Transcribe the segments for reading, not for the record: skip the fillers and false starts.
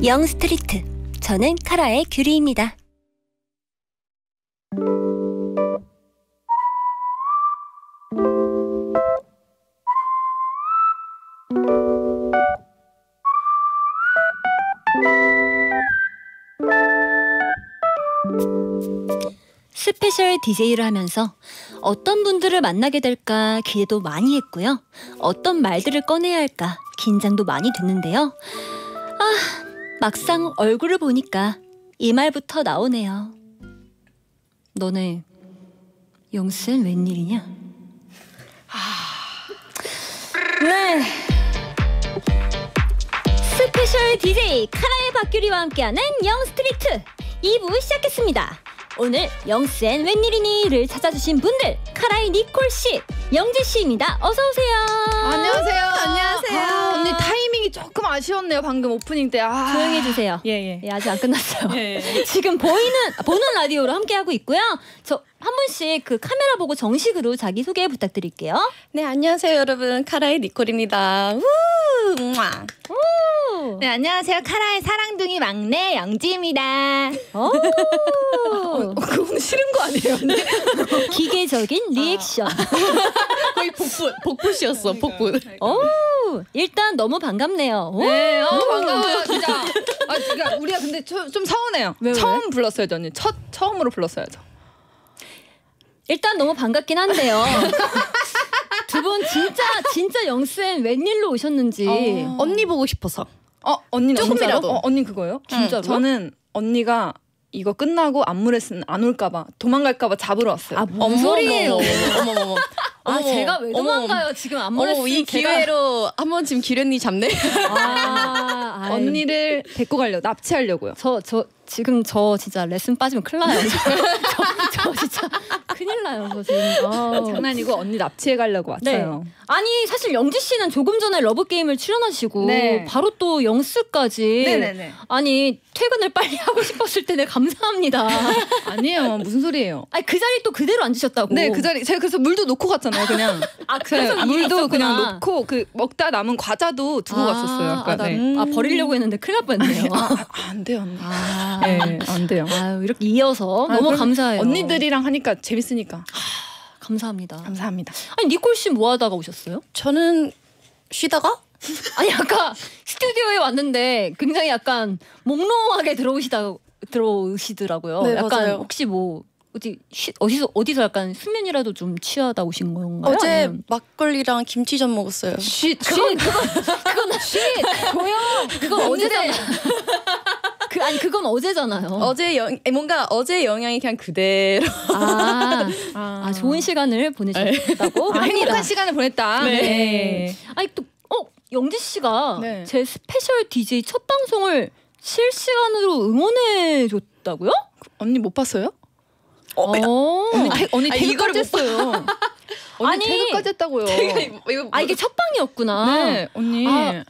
영스트리트. 저는 카라의 규리입니다. 스페셜 DJ를 하면서 어떤 분들을 만나게 될까 기대도 많이 했고요. 어떤 말들을 꺼내야 할까 긴장도 많이 됐는데요. 막상 얼굴을 보니까 이 말부터 나오네요. 너네 영쌤 웬일이냐? 네, 스페셜 DJ 카라의 박규리와 함께하는 영스트리트 2부 시작했습니다. 오늘 영쌤 웬일이니를 찾아주신 분들, 카라의 니콜씨, 영지씨입니다. 어서오세요. 안녕하세요. 안녕하세요. 언니 타이밍이 조금 아쉬웠네요. 방금 오프닝 때. 조용히 해주세요. 예. 예, 아직 안 끝났어요. 예. 지금 보는 라디오로 함께하고 있고요. 저 한 분씩 그 카메라 보고 정식으로 자기소개 부탁드릴게요. 네, 안녕하세요 여러분. 카라의 니콜입니다. 네, 안녕하세요. 카라의 사랑둥이 막내 영지입니다. 그건 싫은 거 아니에요? 기계적인 리액션. 거의 복붙이었어. 복붙. 일단 너무 반갑네요. 네, 반가워요 진짜. 진짜 우리가 근데 좀 서운해요. 왜? 처음 불렀어야죠 언니. 처음으로 불렀어야죠. 일단 너무 반갑긴 한데요. 두 분 진짜 영쌤 웬일로 오셨는지. 언니 보고 싶어서. 언니는 조금이라도. 언니 그거예요? 진짜로? 저는 언니가 이거 끝나고 안무레슨 안 올까봐 도망갈까봐 잡으러 왔어요. 뭔 소리예요? 어머머머. 제가 왜 도망가요? 지금 안무레슨 이 기회로 한번 지금 기련이 잡네. 언니를 데리고 가려고 납치하려고요. 지금 진짜 레슨 빠지면 큰일 나요. 저 진짜 큰일 나요. 저 지금. 장난이고 언니 납치해 가려고 왔어요. 네. 아니 사실 영지 씨는 조금 전에 러브게임을 출연하시고 네. 바로 또 영스까지. 네네네. 아니 퇴근을 빨리 하고 싶었을 때는 감사합니다. 아니에요. 무슨 소리예요? 아니 그 자리 또 그대로 앉으셨다고. 네, 그 자리 제가 그래서 물도 놓고 갔잖아요. 그냥. 그래서 물도 그냥 놓고 그 먹다 남은 과자도 두고 갔었어요. 아까. 버리려고 했는데 큰일 날 뻔했네요. 안 돼요, 언니. 네, 안 돼요. 이렇게 이어서 너무 감사해요. 언니들이랑 하니까 재밌으니까. 감사합니다. 감사합니다. 아니 니콜 씨 뭐 하다가 오셨어요? 저는 쉬다가? 아니 아까 스튜디오에 왔는데 굉장히 약간 몽롱하게 들어오시더라고요. 네, 약간 맞아요. 혹시 뭐 어디서 약간 수면이라도 좀 취하다 오신 건가요? 어제 아니면... 막걸리랑 김치전 먹었어요. 그건 조용. 그건 어제잖아. 그건 어제잖아요. 뭔가 어제 영향이 그냥 그대로. 좋은 시간을 보내셨다고 합니다. 행복한 시간을 보냈다. 네. 아니 또 영지 씨가 네. 제 스페셜 DJ 첫 방송을 실시간으로 응원해 줬다고요? 언니 못 봤어요? 언니 이걸 태그까지 했어요. 언니 태그까지 했다고요. 이게 첫 방이었구나. 네, 언니.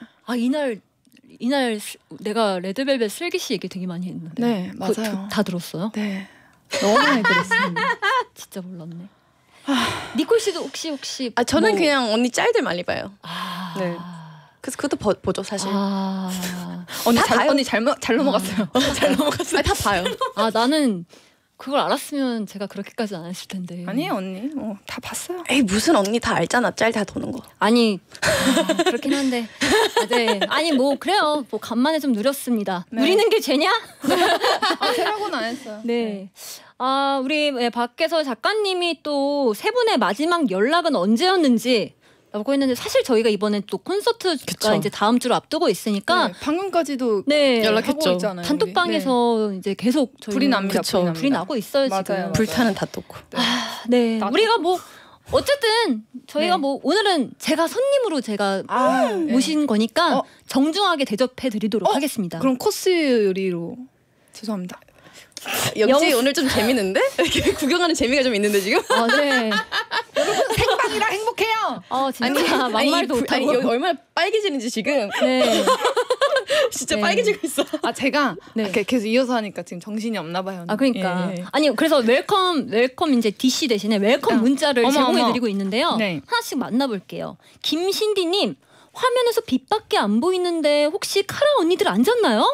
이날 내가 레드벨벳 슬기 씨 얘기 되게 많이 했는데. 네, 맞아요. 다 들었어요? 네. 너무 많이 들었습니다. 진짜 몰랐네. 니콜 씨도 혹시 저는 그냥 언니 짤들 많이 봐요. 네. 그래서 그것도 보죠 사실. 언니 잘 넘어갔어요. 잘 넘어갔어요. 다 봐요. 나는 그걸 알았으면 제가 그렇게까지 안 했을 텐데. 아니에요 언니. 다 봤어요. 에이 무슨 언니 다 알잖아. 짤 다 도는 거. 아니 그렇긴 한데. 네. 아니 뭐 그래요. 뭐 간만에 좀 누렸습니다. 네. 누리는 게 죄냐? 죄라고는 안 했어요. 네. 우리 밖에서 작가님이 또 세 분의 마지막 연락은 언제였는지 라고 했는데 사실 저희가 이번에 또 콘서트가 그쵸. 이제 다음 주로 앞두고 있으니까 방금까지도 연락했죠. 하고 있잖아요. 단톡방에서 이제 계속 불이 납니다. 불이 나고 있어요. 맞아요. 지금. 불타는 다 떴고. 네. 나도. 우리가 뭐 어쨌든 저희가 뭐 오늘은 제가 손님으로 모신 거니까 정중하게 대접해 드리도록 하겠습니다. 그럼 코스 요리로 죄송합니다. 영지 오늘 좀 재밌는데? 이렇게 구경하는 재미가 좀 있는데 지금? 네. 생방이라 행복해요. 진짜 막말도 못하고. 여기 얼마나 빨개지는지 지금. 네. 진짜 네. 빨개지고 있어. 제가 이렇게 계속 이어서 하니까 지금 정신이 없나 봐요. 그러니까. 예. 아니 그래서 웰컴 이제 DC 대신에 웰컴 문자를 제공해 드리고 있는데요. 네. 하나씩 만나볼게요. 김신디님, 화면에서 빛밖에 안 보이는데 혹시 카라 언니들 안 잤나요?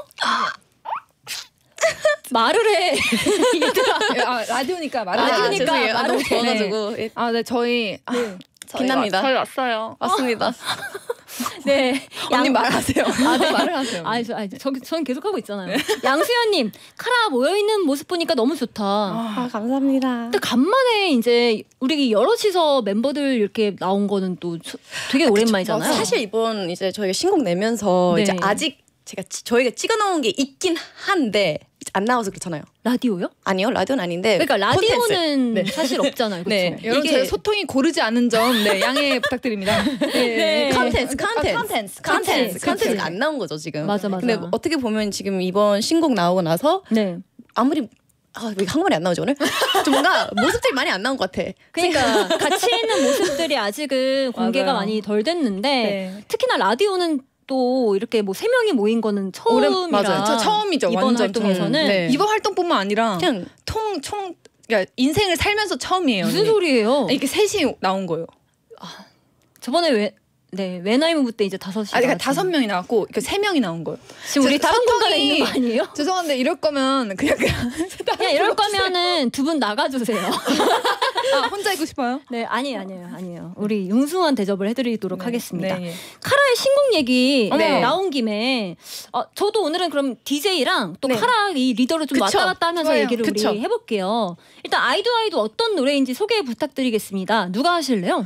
말을 해. 얘들아. 라디오니까 말을 라디오니까 죄송해요. 말을 너무 해. 더워가지고. 예, 네, 저희 빛납니다. 저희 왔어요. 맞습니다. 네. 언니 말하세요. 네, 말을 하세요. 전 계속 하고 있잖아요. 양수연님, 카라 모여있는 모습 보니까 너무 좋다. 아, 감사합니다. 근데 간만에 이제 우리 여럿이서 멤버들 이렇게 나온 거는 또 되게 오랜만이잖아요. 사실 이번 이제 저희가 신곡 내면서 네. 이제 아직 저희가 찍어놓은 게 있긴 한데 안 나와서 그렇잖아요. 라디오요? 아니요, 라디오는 아닌데. 그러니까 라디오는 콘텐츠. 사실 없잖아요. 그렇죠? 네. 여러분 이게- 저희 소통이 고르지 않은 점 양해 부탁드립니다. 네. 컨텐츠가 안 나온 거죠 지금. 맞아. 근데 어떻게 보면 지금 이번 신곡 나오고 나서 네. 아무리 왜 한국말이 안 나오지 오늘? 좀 뭔가 모습들이 많이 안 나온 것 같아. 그러니까 같이 있는 모습들이 아직은 공개가 맞아요. 많이 덜 됐는데 네. 특히나 라디오는 또 이렇게 뭐 3명이 모인 거는 처음이라 맞아요. 저 처음이죠. 이번 완전 활동에서는 네. 이번 활동뿐만 아니라 그냥 그러니까 인생을 살면서 처음이에요. 무슨 언니. 소리예요? 이렇게 셋이 나온 거예요. 저번에 웨나이무브 때 이제 5시 그러니까 5명이 나왔고, 그러니까 3명이 나온 거예요. 지금 우리 다른 소통이- 공간에 있는 거 아니에요? 죄송한데 이럴 거면 그냥 그냥 이럴 거면은 두 분 나가주세요. 혼자 있고 싶어요? 네, 아니에요. 우리 융숭한 대접을 해드리도록 하겠습니다. 네. 카라의 신곡 얘기 네. 나온 김에 저도 오늘은 그럼 DJ랑 또 네. 카라 이 리더를 좀 그쵸. 왔다 갔다 하면서 좋아요. 얘기를 그쵸. 우리 해볼게요. 일단 아이도 어떤 노래인지 소개 부탁드리겠습니다. 누가 하실래요?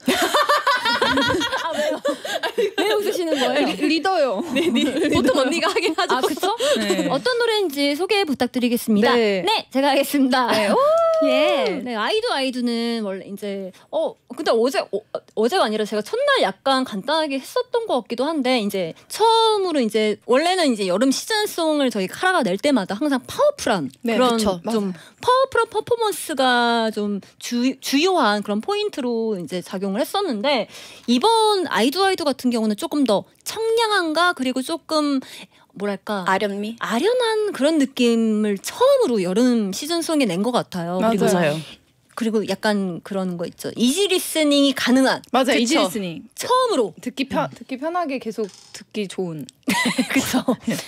왜요? 왜 웃으시는 거예요? 리더요. 보통 언니가 하긴 하죠. 아, 그쵸? 네. 어떤 노래인지 소개 부탁드리겠습니다. 네. 제가 하겠습니다. 네. 네, 아이도는 원래 이제 근데 어제가 아니라 제가 첫날 약간 간단하게 했었던 것 같기도 한데 이제 처음으로 이제 원래는 이제 여름 시즌송을 저희 카라가 낼 때마다 항상 파워풀한 네, 그런 그쵸. 좀 파워풀한 퍼포먼스가 좀 주요한 그런 포인트로 이제 작용을 했었는데 이번 아이도 같은 경우는 조금 더 청량한가 그리고 조금 뭐랄까 아련미. 아련한 그런 느낌을 처음으로 여름 시즌송에 낸 것 같아요. 그리고 약간 그런 거 있죠. 이지 리스닝이 가능한. 맞아요. 그쵸. 이지 리스닝. 처음으로. 듣기 편하게 계속 듣기 좋은. 그쵸.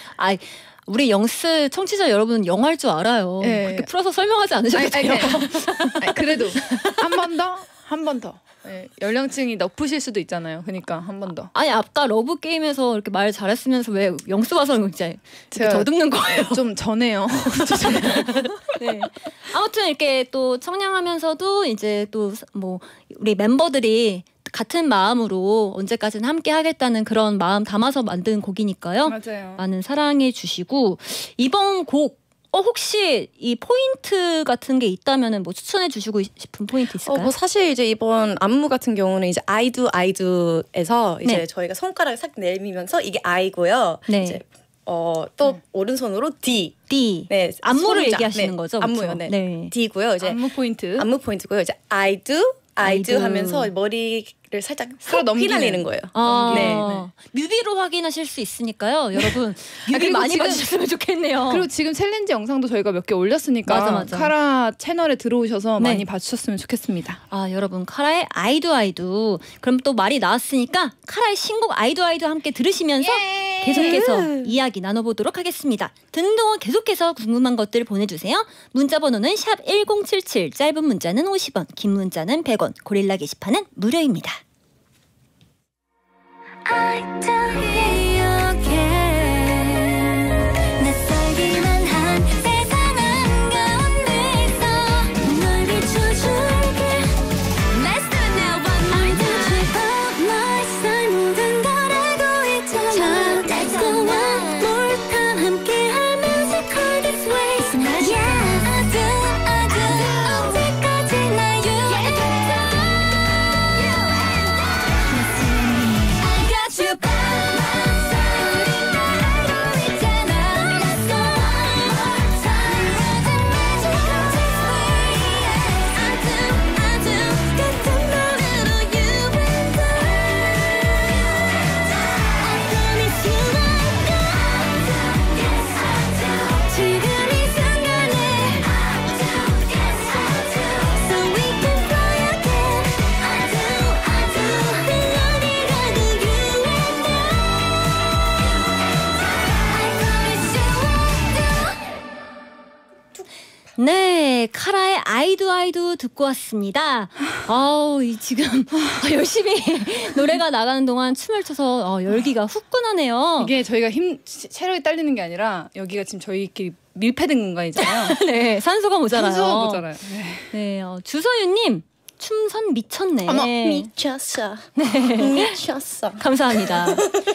우리 영스 청취자 여러분 영어할 줄 알아요. 네. 그렇게 풀어서 설명하지 않으셔도 돼요. 그래도 한 번 더. 네, 연령층이 높으실 수도 있잖아요. 그러니까 한 번 더. 아니 아까 러브 게임에서 이렇게 말 잘했으면서 왜 영수 와서 진짜 제가 더듬는 거예요. 좀 전해요. 네. 아무튼 이렇게 또 청량하면서도 이제 또 뭐 우리 멤버들이 같은 마음으로 언제까지는 함께 하겠다는 그런 마음 담아서 만든 곡이니까요. 맞아요. 많은 사랑해 주시고 이번 곡 혹시 이 포인트 같은 게 있다면은 뭐 추천해 주시고 싶은 포인트 있을까요? 뭐 사실 이제 이번 안무 같은 경우는 이제 아이두에서 이제 네. 저희가 손가락을 싹 내밀면서 이게 I고요. 네. 이제 또 오른손으로 D. D. 네. 안무를 손자. 얘기하시는 네. 거죠? 안무요. 그쵸? 네. D고요. 이제 안무 포인트. 안무 포인트고요. 이제 I do I 하면서 머리를 살짝 끌어 넘기는. 휘날리는 거예요. 네. 네. 뮤비로 확인하실 수 있으니까요. 여러분 뮤비 그리고 많이 지금- 봐주셨으면 좋겠네요. 그리고 지금 챌린지 영상도 저희가 몇 개 올렸으니까 맞아. 카라 채널에 들어오셔서 네. 많이 봐주셨으면 좋겠습니다. 여러분 카라의 아이도 그럼 또 말이 나왔으니까 카라의 신곡 아이도 함께 들으시면서 계속해서 이야기 나눠보도록 하겠습니다. 듣는 동안 계속해서 궁금한 것들 보내주세요. 문자 번호는 샵 1077, 짧은 문자는 50원, 긴 문자는 100원, 고릴라 게시판은 무료입니다. 낯설기만 한 세상 한가운데서 널 비춰줄게. Let's do it now, one more time. 너의 살 모든 걸 알고 있잖아. Let's go one more time. 함께하면서 call this way. Yeah, I do. 언제까지나 you and I got you by my side. 네, 카라의 아이도 듣고 왔습니다. 아우, 지금 열심히 노래가 나가는 동안 춤을 춰서 열기가 후끈하네요. 이게 저희가 체력이 딸리는 게 아니라 여기가 지금 저희끼리 밀폐된 공간이잖아요. 네, 산소가 모자라요. 산소가 모자라요. 네, 주서윤님. 춤선 미쳤네. 어머 미쳤어. 미쳤어. 감사합니다.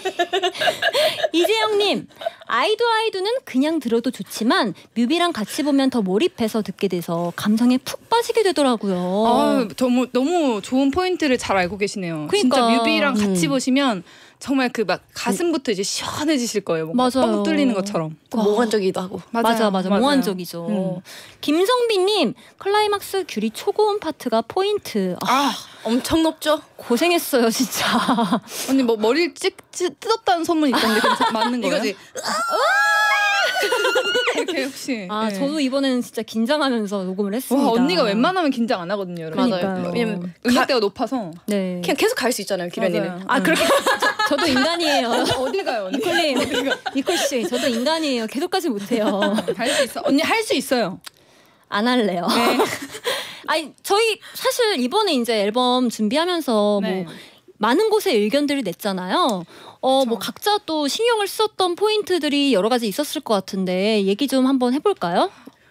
이재영님, 아이도는 그냥 들어도 좋지만 뮤비랑 같이 보면 더 몰입해서 듣게 돼서 감성에 푹 빠지게 되더라고요. 너무 좋은 포인트를 잘 알고 계시네요. 그러니까. 진짜 뮤비랑 같이 보시면 정말 그 막 가슴부터 이제 시원해지실 거예요. 뭔가 뻥 뚫리는 것처럼. 몽환적이기도 하고. 맞아. 몽환적이죠. 김성빈님, 클라이막스 귤이 초고음 파트가 포인트. 엄청 높죠? 고생했어요, 진짜. 언니 뭐 머리를 뜯었다는 소문이 있던데 맞는 거예요? 이거지. 이렇게 혹시. 네. 저도 이번에는 진짜 긴장하면서 녹음을 했습니다. 와, 언니가 웬만하면 긴장 안 하거든요, 여러분. 맞아요. 왜냐면 음악대가 높아서. 네. 그냥 계속 갈 수 있잖아요, 기련이는. 그렇게 저도 인간이에요. 어딜 가요, 언니? 니콜 씨, 저도 인간이에요. 계속 가지 못해요. 할 수 있어. 언니 할 수 있어요. 안 할래요. 네. 아니, 저희 사실 이번에 이제 앨범 준비하면서 네. 뭐 많은 곳에 의견들을 냈잖아요. 뭐 각자 또 신경을 썼던 포인트들이 여러 가지 있었을 것 같은데 얘기 좀 한번 해볼까요?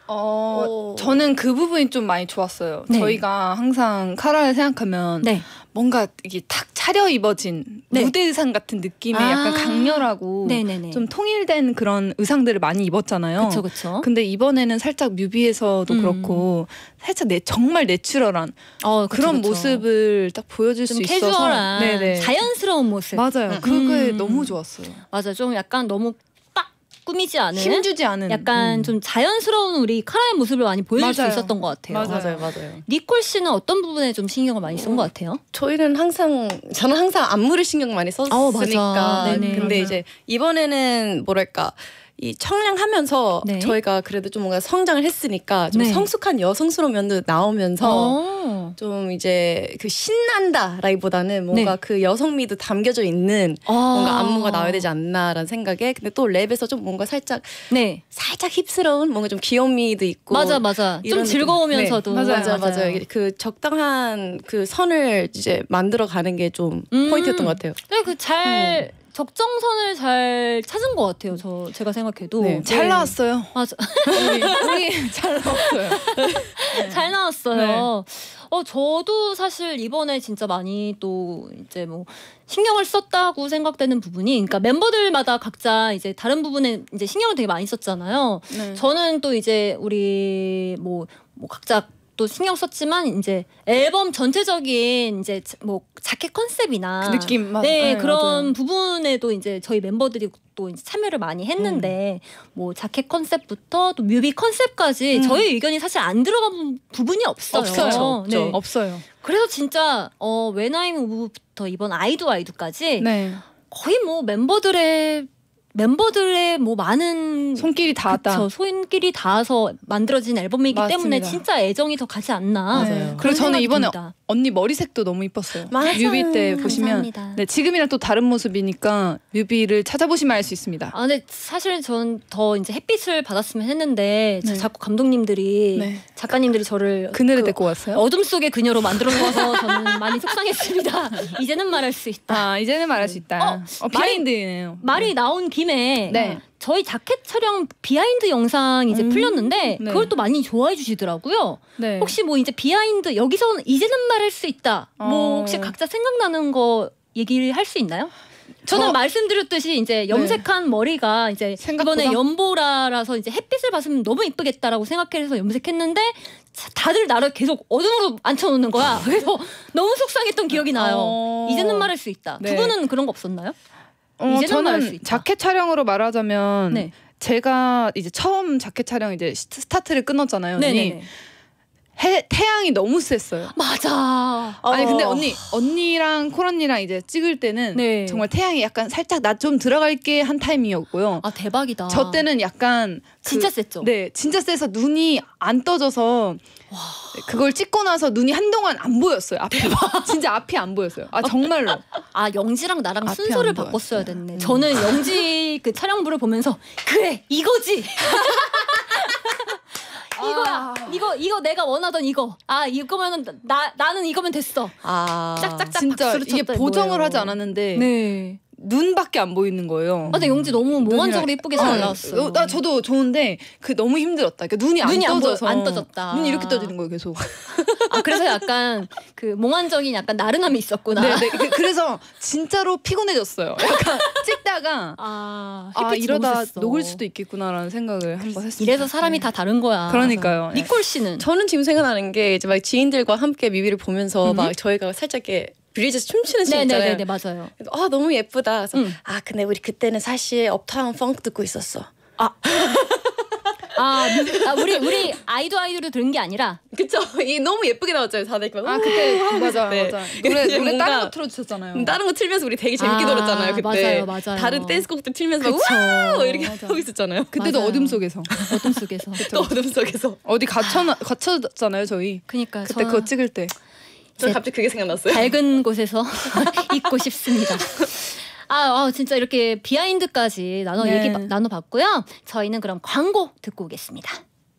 저는 그 부분이 좀 많이 좋았어요. 네. 저희가 항상 카라를 생각하면 네. 뭔가 이게 탁 차려입어진 네. 무대 의상 같은 느낌의 약간 강렬하고 네네네. 좀 통일된 그런 의상들을 많이 입었잖아요. 그쵸. 근데 이번에는 살짝 뮤비에서도 그렇고 살짝 정말 내추럴한 그런 모습을 딱 보여줄 수 있어서 캐주얼한 네네. 자연스러운 모습. 맞아요. 그게 너무 좋았어요. 맞아, 좀 약간 너무 빡 꾸미지 않은 힘주지 않은 약간 좀 자연스러운 우리 카라의 모습을 많이 보여줄 수 있었던 것 같아요. 맞아요. 니콜 씨는 어떤 부분에 좀 신경을 많이 쓴 것 같아요? 저는 항상 안무를 신경 많이 썼으니까. 맞아. 네네. 근데 이제 이번에는 뭐랄까 이 청량하면서 네. 저희가 그래도 좀 뭔가 성장을 했으니까 좀 네. 성숙한 여성스러운 면도 나오면서 좀 이제 그 신난다라기보다는 뭔가 네. 그 여성미도 담겨져 있는 뭔가 안무가 나와야 되지 않나라는 생각에 근데 또 랩에서 좀 뭔가 살짝 힙스러운 뭔가 좀 귀여움미도 있고 맞아. 좀 즐거우면서도 맞아요. 그 적당한 그 선을 이제 만들어 가는 게 좀 포인트였던 것 같아요. 네, 그 잘 적정선을 잘 찾은 것 같아요. 제가 생각해도 네. 잘 나왔어요. 맞아. 우리 잘 나왔어요. 잘 나왔어요. 저도 사실 이번에 진짜 많이 또 이제 뭐 신경을 썼다고 생각되는 부분이, 그러니까 멤버들마다 각자 이제 다른 부분에 이제 신경을 되게 많이 썼잖아요. 네. 저는 또 이제 우리 뭐 각자 또 신경 썼지만 이제 앨범 전체적인 이제 뭐 자켓 컨셉이나 그 느낌 그런 맞아요. 부분에도 이제 저희 멤버들이 또 이제 참여를 많이 했는데 뭐 자켓 컨셉부터 또 뮤비 컨셉까지 저희 의견이 사실 안 들어간 부분이 없어요. 네. 없어요. 그래서 진짜 When I Move부터 이번 아이도까지 네. 거의 뭐 멤버들의 뭐 많은 손길이 닿았다. 손길이 닿아서 만들어진 앨범이기 맞습니다. 때문에 진짜 애정이 더 가지 않나. 맞아요. 그리고 저는 이번에 듭니다. 언니 머리색도 너무 이뻤어요. 맞아요. 뮤비 때 보시면 감사합니다. 지금이랑 또 다른 모습이니까 뮤비를 찾아보시면 알 수 있습니다. 근데 사실 전 더 이제 햇빛을 받았으면 했는데 네. 자꾸 감독님들이 네. 작가님들이 저를 그늘에 데리고 왔어요? 어둠 속의 그녀로 만들어 놓아서 저는 많이 속상했습니다. 이제는 말할 수 있다. 이제는 말할 수 있다. 비하인드네요. 말이 나온 김에 네. 저희 자켓 촬영 비하인드 영상 이제 풀렸는데 네. 그걸 또 많이 좋아해 주시더라고요. 네. 혹시 뭐 이제 비하인드 여기서 이제는 말할 수 있다. 뭐 혹시 각자 생각나는 거 얘기를 할 수 있나요? 저는 말씀드렸듯이 이제 염색한 머리가 이제 생각보다? 이번에 연보라라서 이제 햇빛을 받으면 너무 이쁘겠다라고 생각해서 염색했는데 다들 나를 계속 어둠으로 앉혀놓는 거야. 그래서 너무 속상했던 기억이 나요. 이제는 말할 수 있다. 네. 두 분은 그런 거 없었나요? 이제는 말할 수 저는 있다. 자켓 촬영으로 말하자면 네. 제가 이제 처음 자켓 촬영 이제 스타트를 끊었잖아요. 네네네. 태양이 너무 셌어요. 맞아. 아니 근데 언니랑 콜 언니랑 이제 찍을 때는 네. 정말 태양이 약간 살짝 낮 좀 들어갈게 한 타임이었고요. 아 대박이다. 저 때는 약간 진짜 셌죠? 네, 진짜 세서 눈이 안 떠져서 그걸 찍고 나서 눈이 한동안 안 보였어요. 앞이 진짜 앞이 안 보였어요. 정말로. 영지랑 나랑 앞이 순서를 안 바꿨어야 됐네. 저는 영지 그 촬영부를 보면서 그래 이거지. 이거야. 이거 내가 원하던 이거. 아 이거면은 나는 이거면 됐어. 짝짝짝 진짜 박수를 이게 쳤다 보정을 이거예요. 하지 않았는데 네. 눈밖에 안 보이는 거예요. 근데 영지 너무 몽환적으로 예쁘게 잘 나왔어. 나 저도 좋은데 그 너무 힘들었다. 그러니까 눈이 안 떠져서 안 떠졌다. 눈이 이렇게 떠지는 거예요, 계속. 아 그래서 약간 그 몽환적인 약간 나른함이 있었구나. 네. 그래서 진짜로 피곤해졌어요. 약간 찍다가 햇빛이 이러다 너무 셌어. 녹을 수도 있겠구나라는 생각을 한번 했어요. 이래서 사람이 다 다른 거야. 그러니까요. 니콜 씨는 저는 지금 생각나는 게 이제 막 지인들과 함께 뮤비를 보면서 막 저희가 살짝 이렇게 브리즈에서 춤추는 씬 있잖아요. 네네네 맞아요. 그래서 너무 예쁘다. 그래서 근데 우리 그때는 사실 업타운 펑크 듣고 있었어. 우리 아이돌을 들은 게 아니라 그쵸? 이 너무 예쁘게 나왔잖아요. 다들 막 그때 맞아. 노래 뭔가 다른 거 틀어주셨잖아요. 다른 거 틀면서 우리 되게 재밌게 놀았잖아요. 그때 맞아요. 다른 댄스곡들 틀면서 그쵸. 막 와우 이렇게 맞아. 하고 있었잖아요. 그때도 맞아요. 어둠 속에서 어둠 속에서. 또 어둠 속에서. 어디 갇혔잖아요, 저희. 그러니까 그때 그거 찍을 때. 저 갑자기 그게 생각났어요. 밝은 곳에서 있고 싶습니다. 진짜 이렇게 비하인드까지 얘기 나눠봤고요. 저희는 그럼 광고 듣고 오겠습니다.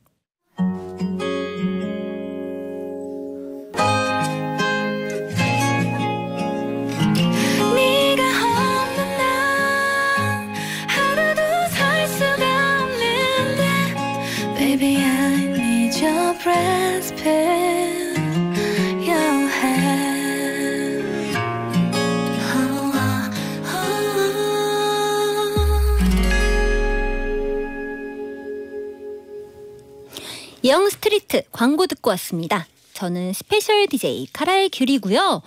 네가 없는 날 하루도 살 수가 없는데 Baby I need your breath pen your hand 영 스트리트 광고 듣고 왔습니다. 저는 스페셜 DJ 카라의 귤이고요.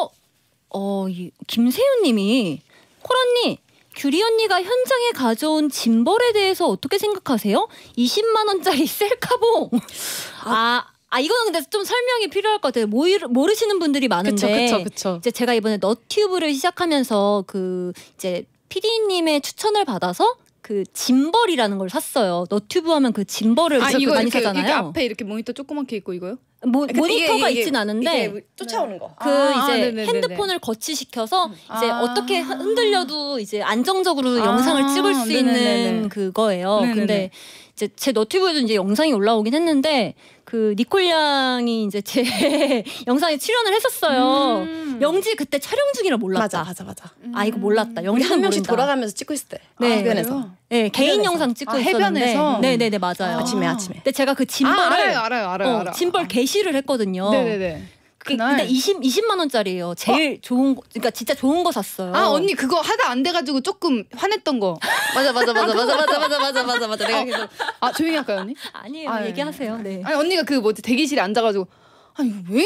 김세윤님이 콜언니 귤이 언니가 현장에 가져온 짐벌에 대해서 어떻게 생각하세요? 20만 원짜리 셀카봉. 이거는 근데 좀 설명이 필요할 것 같아요. 모르시는 분들이 많은데. 그쵸. 이제 제가 이번에 너튜브를 시작하면서 이제 PD님의 추천을 받아서 그 짐벌이라는 걸 샀어요. 너튜브 하면 그 짐벌을 이거 많이 이렇게, 사잖아요. 이게 앞에 이렇게 모니터 조그맣게 있고 이거요? 모니터가 있진 않은데 이게 쫓아오는 거. 이제 네네네네. 핸드폰을 거치시켜서 이제 어떻게 흔들려도 이제 안정적으로 영상을 찍을 수 네네네네. 있는 그거예요. 네네네. 근데 이제 제 너튜브에도 이제 영상이 올라오긴 했는데 그 니콜 양이 이제 제 영상에 출연을 했었어요. 영지 그때 촬영 중이라 몰랐다. 맞아. 이거 몰랐다. 우리 영지 한 명씩 모른다. 돌아가면서 찍고 있을 때. 네. 해변에서. 네, 개인 해변에서. 영상 찍고 있었는데. 해변에서? 네네네 맞아요. 아침에. 근데 제가 그 짐벌을 알아요. 짐벌 게시를 했거든요. 네네네. 근데 20만 원짜리예요. 제일 좋은 거, 그러니까 진짜 좋은 거 샀어요. 언니 그거 하다 안 돼가지고 조금 화냈던 거. 맞아. 내가 계속 조용히 할까요, 언니? 아니에요. 얘기하세요. 네. 아니 언니가 그 뭐지 대기실에 앉아가지고 이거 왜?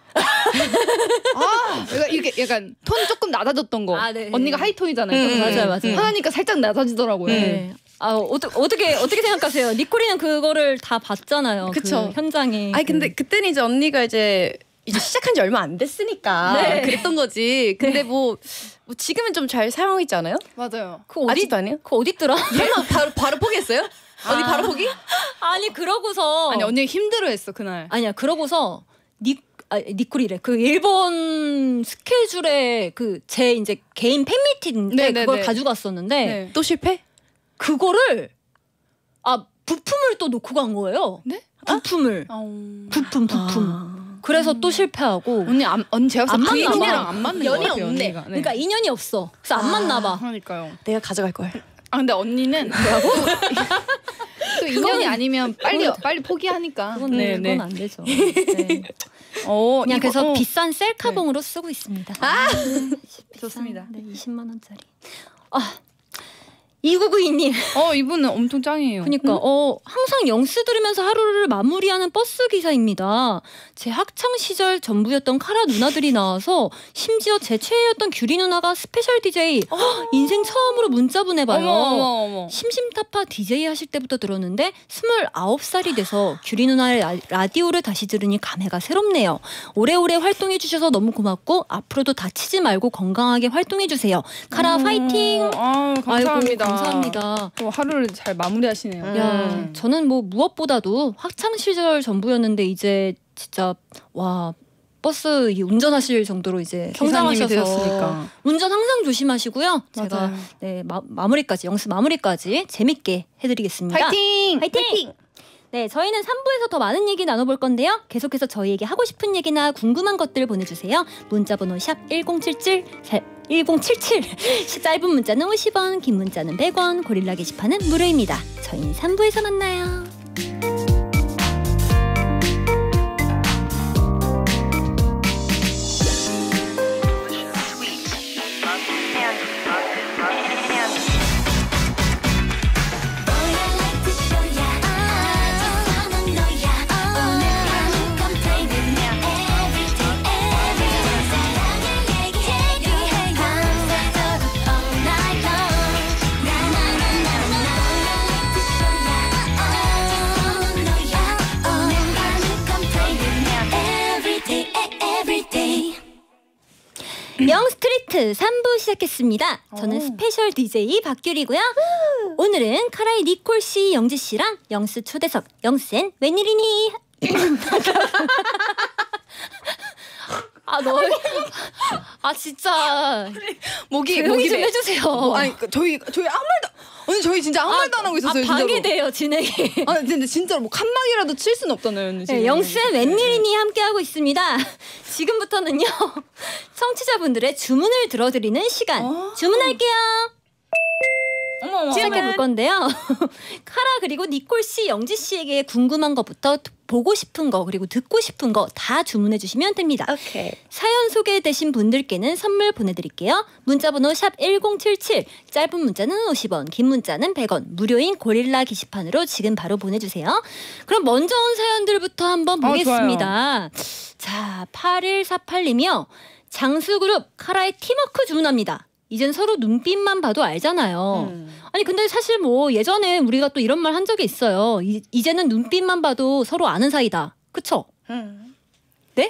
이렇게 약간 톤 조금 낮아졌던 거. 네. 언니가 하이톤이잖아요. 맞아요. 하니까 살짝 낮아지더라고요. 네. 어떻게 생각하세요? 니콜이는 그거를 다 봤잖아요. 그쵸. 그 현장에. 근데 그때는 이제 언니가 이제 시작한 지 얼마 안 됐으니까 네. 그랬던 거지. 근데 뭐 지금은 좀 잘 사용하고 있지 않아요? 맞아요. 아직도 아니에요? 그거 어딨더라? 설마 바로 포기했어요? 언니 바로 포기? 아니 그러고서 아니 언니가 힘들어했어 그날. 아니야 그러고서 니콜이래. 그 일본 스케줄에 제 이제 개인 팬미팅인데 네네네. 그걸 가지고 갔었는데 네. 또 실패? 그거를 부품을 또 놓고 간 거예요. 네? 부품을 부품. 그래서 또 실패하고 언니 제가 안 맞나 봐. 언니랑 안 맞는 거 연이 같아요. 없네. 언니가. 네. 그러니까 인연이 없어. 그래서 안 맞나 봐. 그러니까요. 내가 가져갈 걸. 근데 언니는 또 인연이 아니면 빨리 포기하니까. 그건 안 되죠. 네. 그냥 그래서 비싼 셀카봉으로 쓰고 있습니다. 좋습니다. 네, 20만 원짜리. 2992님. 이분은 엄청 짱이에요. 그러니까 항상 영스 들으면서 하루를 마무리하는 버스 기사입니다. 제 학창 시절 전부였던 카라 누나들이 나와서 심지어 제 최애였던 규리 누나가 스페셜 DJ. 인생 처음으로 문자 보내봐요. 어머. 심심타파 DJ 하실 때부터 들었는데 29살이 돼서 규리 누나의 라디오를 다시 들으니 감회가 새롭네요. 오래오래 활동해 주셔서 너무 고맙고 앞으로도 다치지 말고 건강하게 활동해 주세요. 카라 파이팅. 감사합니다. 아이고, 감사합니다. 또 하루를 잘 마무리하시네요. 야, 저는 뭐 무엇보다도 학창 시절 전부였는데 이제 진짜 버스 운전하실 정도로 이제 기사님이 성장하셔서 되었으니까. 운전 항상 조심하시고요. 제가 맞아요. 마무리까지 영수 마무리까지 재밌게 해드리겠습니다. 파이팅! 파이팅! 네, 저희는 3부에서 더 많은 얘기 나눠볼 건데요. 계속해서 저희에게 하고 싶은 얘기나 궁금한 것들 보내주세요. 문자번호 샵 1077, 짧은 문자는 50원, 긴 문자는 100원, 고릴라 게시판은 무료입니다. 저희는 3부에서 만나요. 영스트리트 3부 시작했습니다. 저는 스페셜 DJ 박규리고요. 오늘은 카라의 니콜 씨, 영지 씨랑 영스 초대석 영센 웬일이니? 진짜 목이 좀 해주세요. 아니 저희 아무 말도 오늘 저희 진짜 아무 말도 안 하고 있었어요. 방해돼요 진행이. 근데 진짜로 뭐 칸막이라도 칠 수는 없잖아요. 네, 영센 웬일이니 함께하고 있습니다. 지금부터는요 청취자분들의 주문을 들어드리는 시간 주문할게요. 시작해볼 건데요. 카라 그리고 니콜 씨, 영지 씨에게 궁금한 것부터 보고 싶은 거 그리고 듣고 싶은 거 다 주문해 주시면 됩니다. 오케이. 사연 소개되신 분들께는 선물 보내드릴게요. 문자번호 샵 1077, 짧은 문자는 50원, 긴 문자는 100원, 무료인 고릴라 게시판으로 지금 바로 보내주세요. 그럼 먼저 온 사연들부터 한번 보겠습니다. 자, 8148님이요. 장수그룹 카라의 팀워크 주문합니다. 이젠 서로 눈빛만 봐도 알잖아요. 아니 근데 사실 뭐 예전에 우리가 또 이런 말 한 적이 있어요. 이제는 눈빛만 봐도 서로 아는 사이다. 그쵸? 네?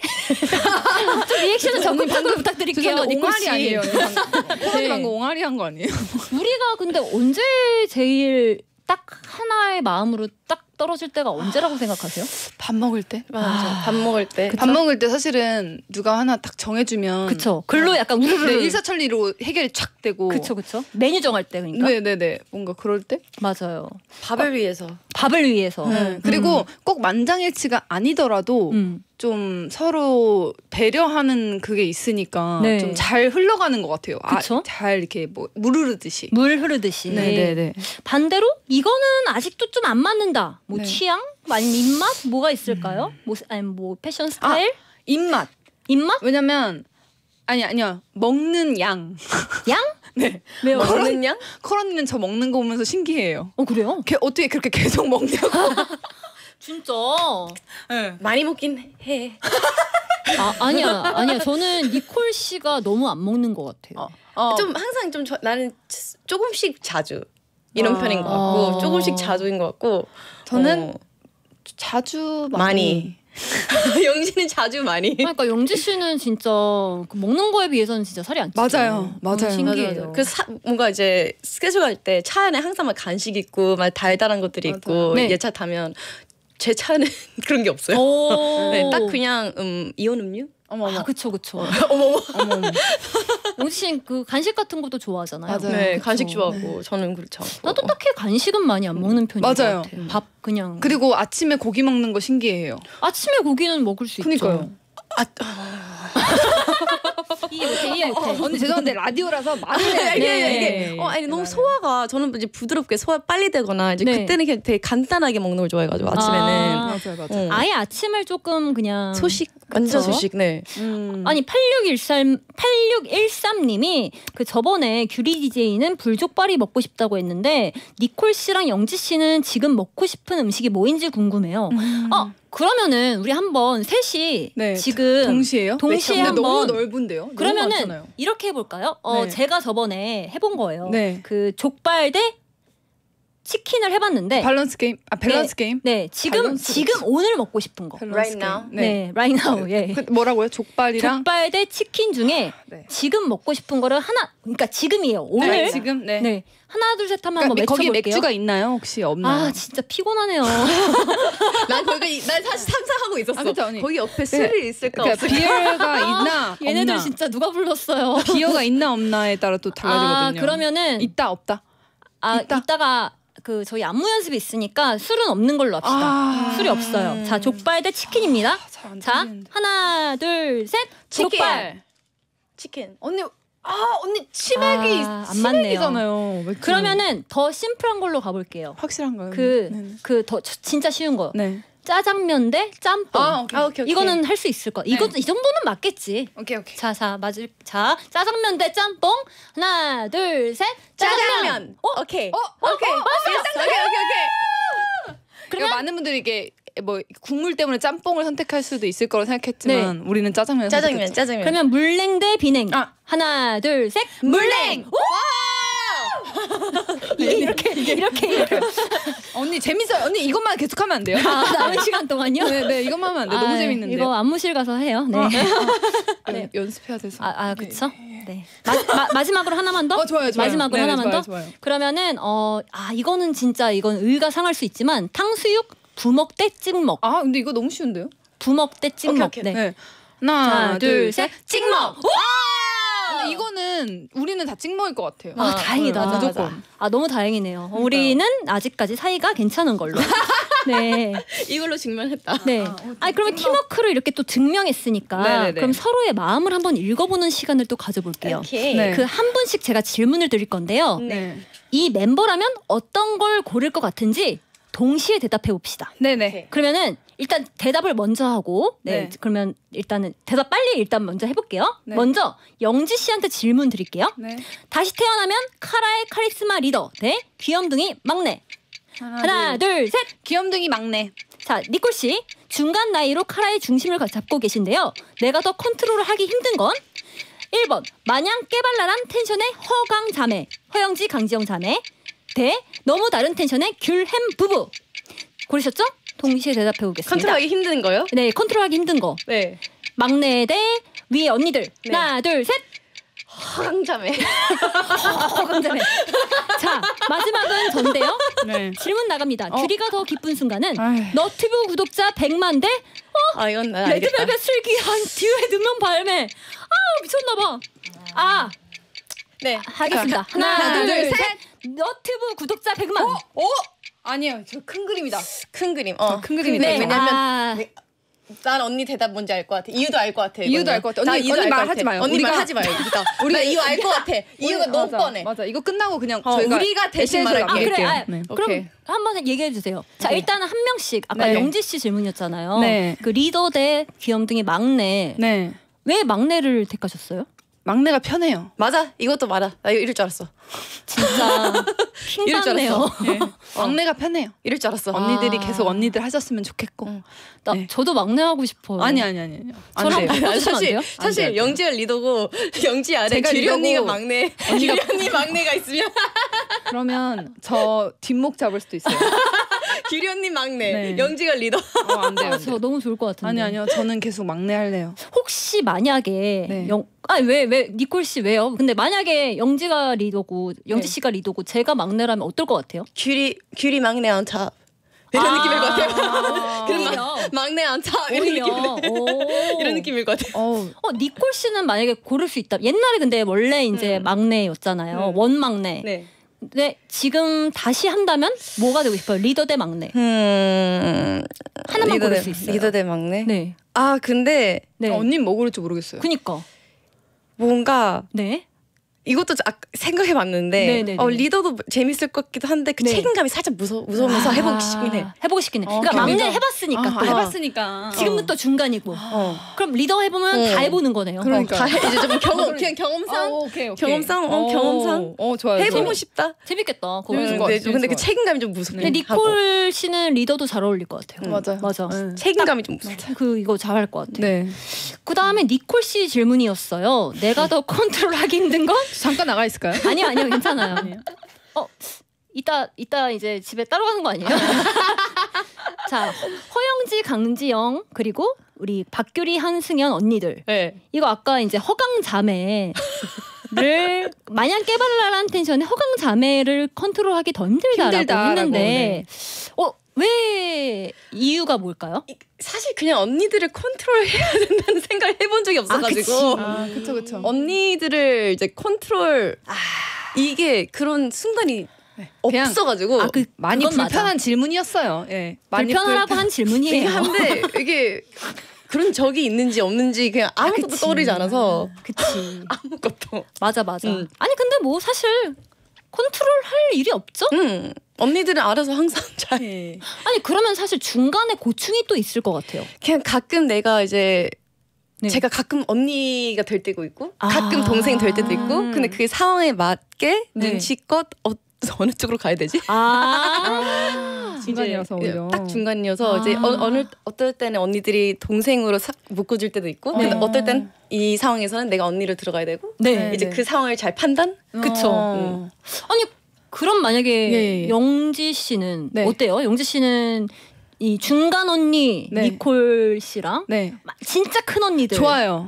좀 리액션을 적극적으로 부탁드릴게요. 니콜 씨. 옹알이 아니에요. 방금 옹알이 한 거 아니에요? 우리가 근데 언제 제일 딱 하나의 마음으로 딱 떨어질 때가 언제라고 생각하세요? 밥 먹을 때? 맞아. 밥 먹을 때. 밥 먹을 때 사실은 누가 하나 딱 정해주면 그쵸. 글로 약간 우르르. 네, 일사천리로 해결이 촥 되고. 그쵸. 메뉴 정할 때 그러니까. 네네네. 뭔가 그럴 때? 맞아요. 밥을 위해서. 밥을 위해서. 그리고 꼭 만장일치가 아니더라도 좀 서로 배려하는 그게 있으니까 네. 좀 잘 흘러가는 것 같아요. 그쵸? 잘 이렇게 뭐 물 흐르듯이. 물 흐르듯이. 네네네. 반대로 이거는 아직도 좀 안 맞는다. 뭐 네. 취향? 아니면 입맛? 뭐가 있을까요? 뭐 패션 스타일? 입맛. 입맛? 왜냐면 아니요. 먹는 양. 양? 네. 왜요? 먹는 양? 커런이는 저 먹는 거 보면서 신기해요. 그래요? 걔 어떻게 그렇게 계속 먹냐고. 진짜. 네. 많이 먹긴 해. 아니야. 저는 니콜 씨가 너무 안 먹는 것 같아요. 좀 항상 나는 조금씩 자주 이런 편인 것 같고 조금씩 자주인 것 같고 저는 자주 많이. 영지는 자주 많이. 그러니까 영지 씨는 진짜 먹는 거에 비해서는 진짜 살이 안 찌죠. 맞아요. 신기해요. 그래서 뭔가 이제 스케줄 갈 때 차 안에 항상 막 간식 있고 막 달달한 것들이 있고 네. 예차 타면 제 차는 그런 게 없어요. 네, 딱 그냥 이온 음료? 그쵸. 어머머. 영지 씨는 그 간식 같은 것도 좋아하잖아요. 맞아요. 네, 그쵸. 간식 좋아하고 저는 그렇지 않고. 나도 딱히 간식은 많이 안 먹는 편인 맞아요. 것 같아요. 밥 그냥. 그리고 아침에 고기 먹는 거 신기해요. 아침에 고기는 먹을 수 그니까요. 있죠. 이해 못해. 언니 죄송한데 라디오라서 말을 네. 아니 너무 소화가 저는 이제 부드럽게 소화 빨리 되거나 이제 네. 그때는 그냥 되게 간단하게 먹는 걸 좋아해가지고 아침에는 맞아요. 아예 아침을 조금 그냥 소식 완전 그쵸? 소식. 네. 아니 8613님이 그 저번에 규리 DJ는 불족발이 먹고 싶다고 했는데 니콜 씨랑 영지 씨는 지금 먹고 싶은 음식이 뭐인지 궁금해요. 그러면은 우리 한번 셋이 네, 지금 동시에요? 동시에 근데 너무 한번 넓은데요. 그러면은 너무 많잖아요. 이렇게 해볼까요? 네. 제가 저번에 해본 거예요. 네. 그 족발 대 치킨을 해봤는데 밸런스 게임. 밸런스 게임. 네, 지금 오늘 먹고 싶은 거. Right now? 네, right now. 예. 그 뭐라고요? 족발이랑 족발 대 치킨 중에 네. 지금 먹고 싶은 거를 하나, 그러니까 지금이에요. 오늘. 네, 지금 네. 네. 하나 둘 셋 하면 한번 그러니까 거기 외쳐볼게요. 맥주가 있나요? 혹시 없나요? 진짜 피곤하네요. 난 사실 상상하고 있었어. 그쵸, 언니. 거기 옆에 술이 있을까 그러니까 없을까. 비어가 있나 얘네들 없나. 진짜 누가 불렀어요. 비어가 있나 없나에 따라 또 달라지거든요. 그러면은 있다 없다. 있다. 이따가 그 저희 안무 연습이 있으니까 술은 없는 걸로 합시다. 술이 없어요. 자, 족발 대 치킨입니다. 자, 하나, 둘, 셋. 족발. 치킨. 언니 치맥이 안 맞네요. 치맥이잖아요. 맥주. 그러면은 더 심플한 걸로 가볼게요. 확실한가요? 그 더 진짜 쉬운 거. 네. 짜장면 대 짬뽕. 오케이. 이거는 할 수 있을 거. 이 정도는 맞겠지. 오케이. 자, 자, 짜장면 대 짬뽕. 하나, 둘, 셋. 짜장면. 오케이. 오케이. 그러면 많은 분들이 이게 뭐 국물 때문에 짬뽕을 선택할 수도 있을 거라 생각했지만 우리는 짜장면. 그러면 물냉 대 비냉. 하나, 둘, 셋. 물냉. 이렇게. 언니 재밌어요. 언니 이것만 계속하면 안 돼요? 남은 시간 동안요? 네, 이것만 하면 안 돼요. 너무 재밌는데. 이거 안무실 가서 해요. 네. 연습해야 돼서. 그렇죠. 네. 마지막으로 하나만 더? 좋아요. 마지막으로 하나만 더? 좋아요. 그러면은 이거는 진짜 이건 의가 상할 수 있지만 탕수육 부먹 대 찍먹. 근데 이거 너무 쉬운데요? 부먹 대 찍먹. 오케이. 네. 하나, 둘, 셋. 찍먹. 근데 이거는 우리는 다 찍먹일 것 같아요. 다행이다. 무조건. 너무 다행이네요. 우리는 아직까지 사이가 괜찮은 걸로. 네. 이걸로 증명했다. 네. 그러면 팀워크를 이렇게 또 증명했으니까 네네네. 그럼 서로의 마음을 한번 읽어보는 시간을 또 가져볼게요. 오케이. 네. 그 한 분씩 제가 질문을 드릴 건데요. 네. 이 멤버라면 어떤 걸 고를 것 같은지 동시에 대답해 봅시다. 네네. 그러면은 일단 대답을 먼저 하고 네. 그러면 일단은 대답 빨리 일단 먼저 해볼게요. 네. 먼저 영지 씨한테 질문 드릴게요. 네. 다시 태어나면 카라의 카리스마 리더 대 귀염둥이 막내. 하나, 둘, 셋. 귀염둥이 막내. 자, 니콜 씨 중간 나이로 카라의 중심을 잡고 계신데요. 내가 더 컨트롤을 하기 힘든 건 1번 마냥 깨발랄한 텐션의 허강 자매, 허영지 강지영 자매 대 너무 다른 텐션의 귤햄 부부. 고르셨죠? 동시에 대답해 보겠습니다. 컨트롤하기 힘든 거요? 네, 컨트롤하기 힘든 거. 네. 막내 대 위에 언니들. 네. 하나, 둘, 셋. 허강자매. 허강자매. 자, 마지막은 전데요. 네. 질문 나갑니다. 귤이가 더 기쁜 순간은 아휴. 너튜브 구독자 100만 대 이건 나 알겠다. 레드벨벳 슬기한 듀엣 음원 발매. 미쳤나봐. 네. 하겠습니다. 하나, 둘, 셋. 너튜브 구독자 100만. 아니에요. 저 큰 그림이다. 큰 그림. 큰 그림이다. 네. 왜냐면 난 언니 대답 뭔지 알 것 같아. 이유도 알 것 같아. 이유도 알 것 같아. 언니 말하지 마요. 언니 우리가- 말하지 마요. 그러니까 우리가 이유 알 것 같아. 이유가 너무 뻔해. 맞아. 이거 끝나고 그냥 우리가 대신 말할게. 그래. 네. 그럼 오케이. 한번 얘기해 주세요. 자, 일단 한 명씩 아까 네. 영지 씨 질문이었잖아요. 네. 그 리더 대 귀염둥이 막내. 네. 왜 막내를 택하셨어요? 막내가 편해요. 맞아. 이것도 맞아. 나 이거 이럴 줄 알았어. 진짜 이럴 줄 킹받네요. 알았어. 막내가 편해요. 이럴 줄 알았어. 언니들이 계속 언니들 하셨으면 좋겠고. 네. 저도 막내 하고 싶어요. 아니. 저랑 안 돼요. 바꿔주시면 안 돼요? 사실 안 돼. 영지가 리더고 영지 아래 제가 규리 리더고 언니가 막내. 규리 언니 막내가 있으면 그러면 저 뒷목 잡을 수도 있어요. 규리 언니 막내. 네. 영지가 리더. 안 돼요. 저 너무 좋을 것 같은데. 아니요. 저는 계속 막내 할래요. 혹시 만약에 네. 왜 니콜 씨 왜요? 근데 만약에 영지가 리더고 영지 네. 씨가 리더고 제가 막내라면 어떨 것 같아요? 규리 막내 on top. 이런 느낌일 것 같아요. 오히려. 막내 on top. 이런 오히려. 느낌일 오. 이런 느낌일 것 같아요. 니콜 씨는 만약에 고를 수 있다. 옛날에 근데 원래 이제 막내였잖아요. 원 막내. 네. 근데 지금 다시 한다면 뭐가 되고 싶어요? 리더 대 막내. 하나만 고를 수 있어요. 리더 대 막내. 네. 근데 네. 언니는 뭐 고를지 모르겠어요. 그니까. 뭔가 네. 이것도 생각해봤는데 네네네. 리더도 재밌을 것 같기도 한데 그 네. 책임감이 살짝 무서우면서 해보고 싶긴 해. 해보고 싶긴 해. 그러니까 막내 해봤으니까 또. 해봤으니까. 지금은 또 중간이고. 그럼 리더 해보면 다 해보는 거네요. 그러니까. 다 이제 좀 그냥 경험상. 오케이. 경험상, 경험상. 좋아요. 해보고 좋아요. 싶다. 재밌겠다. 그거. 재밌을 것 같아요. 근데 그 좋아요. 책임감이 좀 무섭긴 근데 하고. 니콜 씨는 리더도 잘 어울릴 것 같아요. 맞아요. 맞아. 책임감이 좀 무섭다. 이거 잘할 것 같아요. 네. 그 다음에 니콜 씨 질문이었어요. 내가 더 컨트롤하기 힘든 건? 잠깐 나가 있을까요? 아니요, 괜찮아요. 이따 이제 집에 따로 가는 거 아니에요? 자, 허영지, 강지영 그리고 우리 박규리, 한승연 언니들. 네. 이거 아까 이제 허강 자매를 마냥 깨발랄한 텐션의 허강 자매를 컨트롤하기 더 힘들다라고 힘들다라고, 했는데, 왜 이유가 뭘까요? 사실 그냥 언니들을 컨트롤해야 된다는 생각을 해본 적이 없어가지고 그쵸. 언니들을 이제 컨트롤 이게 그런 순간이 그냥 없어가지고 많이 그건 불편한 맞아. 질문이었어요. 예, 많이 불편하라고 한 질문이에요. 한데 이게 그런 적이 있는지 없는지 그냥 아무것도 그치. 떠오르지 않아서 그치. 아무것도. 맞아. 아니 근데 뭐 사실 컨트롤할 일이 없죠? 언니들은 알아서 항상 잘. 아니 그러면 사실 중간에 고충이 또 있을 것 같아요. 그냥 가끔 내가 이제 네. 제가 가끔 언니가 될 때도 있고 가끔 동생 될 때도 있고 근데 그 상황에 맞게 네. 눈치껏 어느 쪽으로 가야 되지? 중간이어서 이제 오히려. 딱 중간이어서 이제 어떨 때는 언니들이 동생으로 묶어줄 때도 있고 근데 어떨 땐 이 상황에서는 내가 언니로 들어가야 되고 네. 이제 그 상황을 잘 판단? 그쵸. 아니 그럼 만약에 영지 씨는 어때요? 영지 씨는 이 중간 언니 니콜 씨랑 진짜 큰 언니들 좋아요.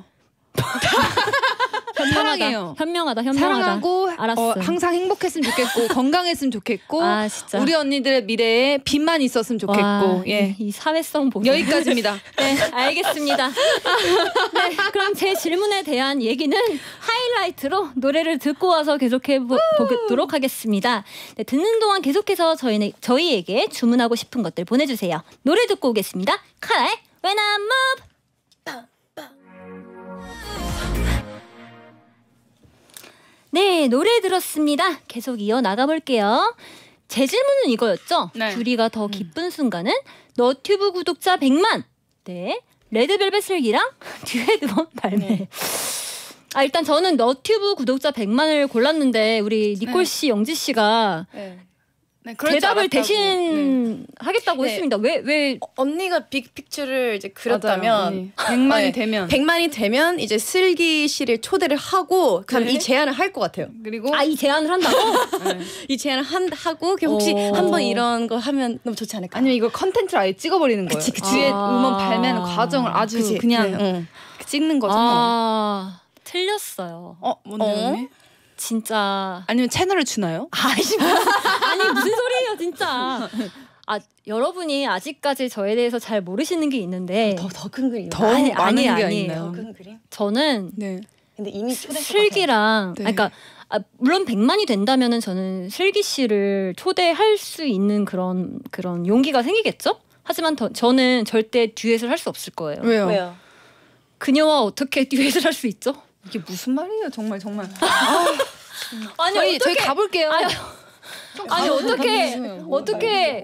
사랑해요. 현명하다. 사랑하고 알았어. 항상 행복했으면 좋겠고 건강했으면 좋겠고 진짜. 우리 언니들의 미래에 빛만 있었으면 좋겠고 이 사회성 보고 여기까지입니다. 네, 알겠습니다. 네, 그럼 제 질문에 대한 얘기는 하이라이트로 노래를 듣고 와서 계속해 보도록 하겠습니다. 네, 듣는 동안 계속해서 저희에게 주문하고 싶은 것들 보내주세요. 노래 듣고 오겠습니다. 카라의 When I Move. 네, 노래 들었습니다. 계속 이어 나가볼게요. 제 질문은 이거였죠. 둘이가 더 기쁜 순간은 너튜브 구독자 100만. 네, 레드벨벳 슬기랑 듀엣 음원 발매. 일단 저는 너튜브 구독자 100만을 골랐는데 우리 니콜 씨, 영지 씨가 대답을 대신 하겠다고 했습니다. 왜 언니가 빅픽처를 이제 그렸다면 100만이 되면 100만이 되면 이제 슬기 씨를 초대를 하고 그럼 이 제안을 할 것 같아요. 그리고 이 제안을 한다고? 이 제안을 하고 혹시 한번 이런 거 하면 너무 좋지 않을까? 아니면 이거 컨텐츠를 아예 찍어버리는 거예요. 그치. 듀엣 음원 발매하는 과정을 아주 그냥 찍는 거죠. 틀렸어요. 뭔데 언니? 진짜 아니면 채널을 주나요? 아니 무슨 소리예요 진짜. 여러분이 아직까지 저에 대해서 잘 모르시는 게 있는데 더 큰 그림. 더 많은 게 아니에요. 있나요? 큰 그림? 저는 근데 이미 슬기랑 그러니까 물론 100만이 된다면은 저는 슬기 씨를 초대할 수 있는 그런 용기가 생기겠죠? 하지만 저는 절대 듀엣을 할 수 없을 거예요. 왜요? 그녀와 어떻게 듀엣을 할 수 있죠? 이게 무슨 말이에요? 정말. 아니 저희 가볼게요. 아니 어떻게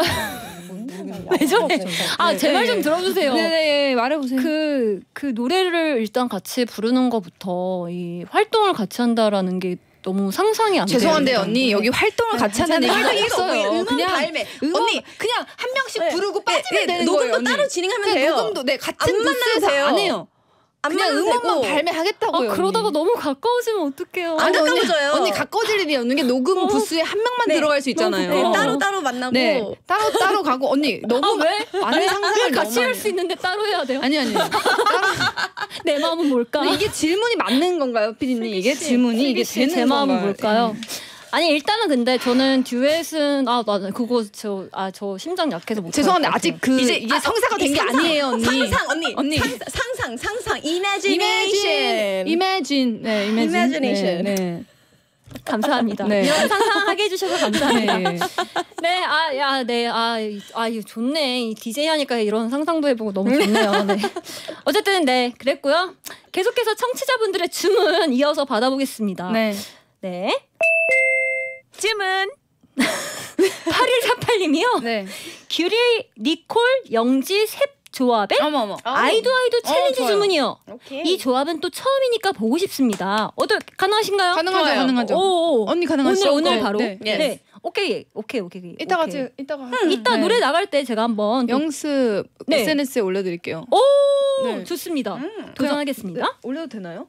왜 저래? 제 말 좀 들어주세요. 네네 말해보세요. 그 노래를 일단 같이 부르는 것부터 이 활동을 같이 한다라는 게 너무 상상이 안 돼요. 죄송한데 언니 여기 활동을 같이 한다는 얘기가 없어요. 음원 발매. 언니 그냥 한 명씩 부르고 빠지면 되는 녹음도 거예요. 따로 진행하면 돼요. 녹음도 같은 안 부스에서 만나도 돼요. 안 해요. 그냥 음원만 발매하겠다고요. 그러다가 너무 가까워지면 어떡해요? 안 가까워져요. 언니 가까워질 일이 없는 게 녹음 부스에 한 명만 들어갈 수 있잖아요. 따로 만나고 따로 가고 언니 너무 많은 상상을 같이 할 수 있는데 따로 해야 돼요? 아니 내 마음은 뭘까? 근데 이게 질문이 맞는 건가요, 피디님? 이게 질문이 이게 되는 제 마음은 건가요? 뭘까요? 아니 일단은 근데 저는 듀엣은 나 그거 저 심장 약해서 못. 죄송한데 아직 이제 성사가 된 게 아니에요, 언니. 상상 언니. 상상 imagination. 네. 감사합니다. 이런 상상하게 해주셔서 감사해요. 이거 좋네. 이 DJ 하니까 이런 상상도 해보고 너무 좋네요. 네. 어쨌든 그랬고요. 계속해서 청취자분들의 주문 이어서 받아보겠습니다. 네. 주문 8148님이요. 규리, 니콜, 영지, 셉 조합의 아이도 챌린지 주문이요. 이 조합은 또 처음이니까 보고 싶습니다. 가능하신가요? 가능하죠. 언니 가능하죠? 오늘 바로. 네. 오케이. 이따가 노래 나갈 때 제가 한번 영습 SNS에 올려드릴게요. 좋습니다. 도전하겠습니다. 올려도 되나요?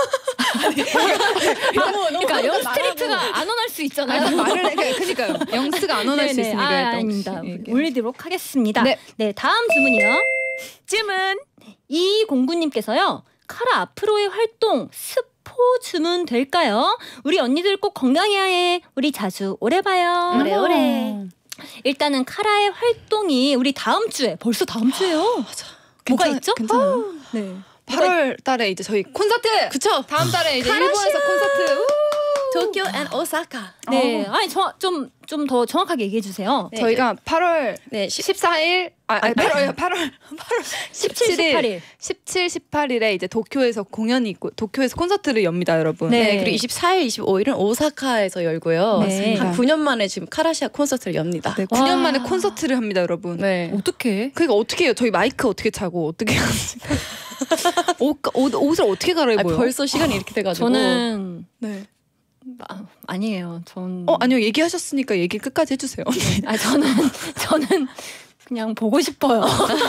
그러니까 영스트리트가 안 원할 수 있잖아요. 그러니까요. 영스가 안 원할 수 있으니까 아닙니다. 올리도록 하겠습니다. 네, 다음 주문이요. 주문 2209님께서요. 카라 앞으로의 활동 스포 주문 될까요? 우리 언니들 꼭 건강해야 해. 우리 자주 오래 봐요. 오래. 일단은 카라의 활동이 우리 다음 주에 벌써 다음 주예요. 맞아. 뭐가 있죠? 괜찮아요? 네. 8월 달에 이제 저희 콘서트. 그쵸? 다음 달에 이제 일본에서 콘서트. 도쿄 and 오사카. 네, 아니 좀 더 정확하게 얘기해 주세요. 네, 저희가 8월 네, 14일 8월 17, 18일. 17, 18일에 이제 도쿄에서 공연이 있고 도쿄에서 콘서트를 엽니다, 여러분. 네, 그리고 24일, 25일은 오사카에서 열고요. 네. 한 9년 만에 지금 카라시아 콘서트를 엽니다. 네, 9년 만에 콘서트를 합니다, 여러분. 네. 어떻게? 그러니까 어떻게 해요? 저희 마이크 어떻게 차고 어떻게 옷을 어떻게 갈아입어요? 벌써 시간이 이렇게 돼가지고. 저는 네. 아니에요. 전 아니요, 얘기하셨으니까 얘기 끝까지 해주세요. 저는 그냥 보고 싶어요.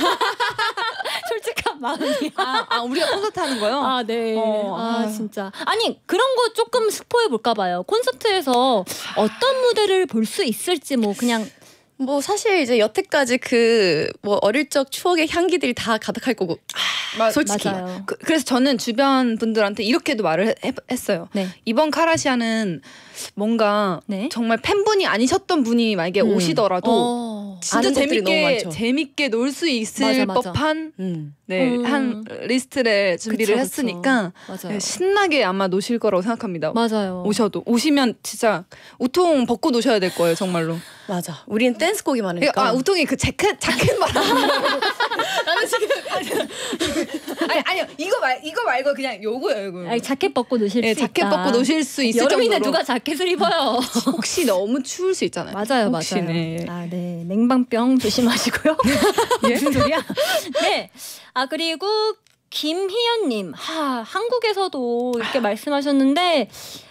솔직한 마음이야. 우리가 콘서트 하는 거요? 네. 진짜. 아니, 그런 거 조금 스포해 볼까 봐요. 콘서트에서 어떤 무대를 볼 수 있을지 뭐 그냥 뭐 사실 이제 여태까지 그 뭐 어릴 적 추억의 향기들이 다 가득할 거고. 솔직히. 맞아요. 그래서 저는 주변 분들한테 이렇게도 말을 했어요. 네. 이번 카라시아는 뭔가 네. 정말 팬분이 아니셨던 분이 만약에 오시더라도 진짜 아는 것들이 너무 많죠. 재밌게 놀 수 있을 맞아. 법한 한 리스트를 준비를 그쵸. 했으니까 맞아요. 네, 신나게 아마 노실 거라고 생각합니다. 맞아요. 오시면 진짜 우통 벗고 노셔야 될 거예요, 정말로. 맞아. 우리는 댄스곡이 많으니까. 우통이 그 자켓 말하는 거라고. 나는 지금 아니요, 이거 말고 그냥 요거예요. 아니, 자켓 벗고 노실 수 있다. 자켓 벗고 노실 수 있을 여름인데 정도로. 누가 자켓을 입어요? 혹시 너무 추울 수 있잖아요. 맞아요. 네. 네. 냉방병 조심하시고요. 무슨 소리야? 네. 그리고 김희연님, 한국에서도 이렇게 말씀하셨는데,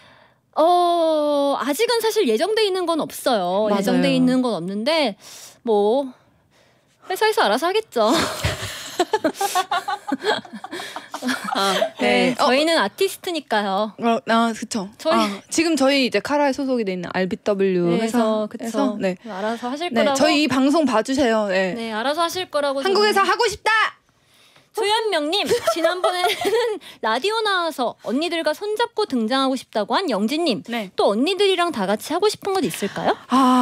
아직은 사실 예정돼 있는 건 없어요. 맞아요. 예정돼 있는 건 없는데, 뭐 회사에서 알아서 하겠죠. 네, 저희는 아티스트니까요. 그쵸. 저희 지금 저희 이제 카라에 소속이 돼 있는 RBW 회사에서 그쵸. 네. 알아서 하실 네, 거라고. 저희 이 방송 봐주세요. 네. 네, 알아서 하실 거라고. 한국에서 하고 싶다. 조현명님, 지난번에는 라디오 나와서 언니들과 손잡고 등장하고 싶다고 한 영진님, 네. 또 언니들이랑 다 같이 하고 싶은 것 있을까요?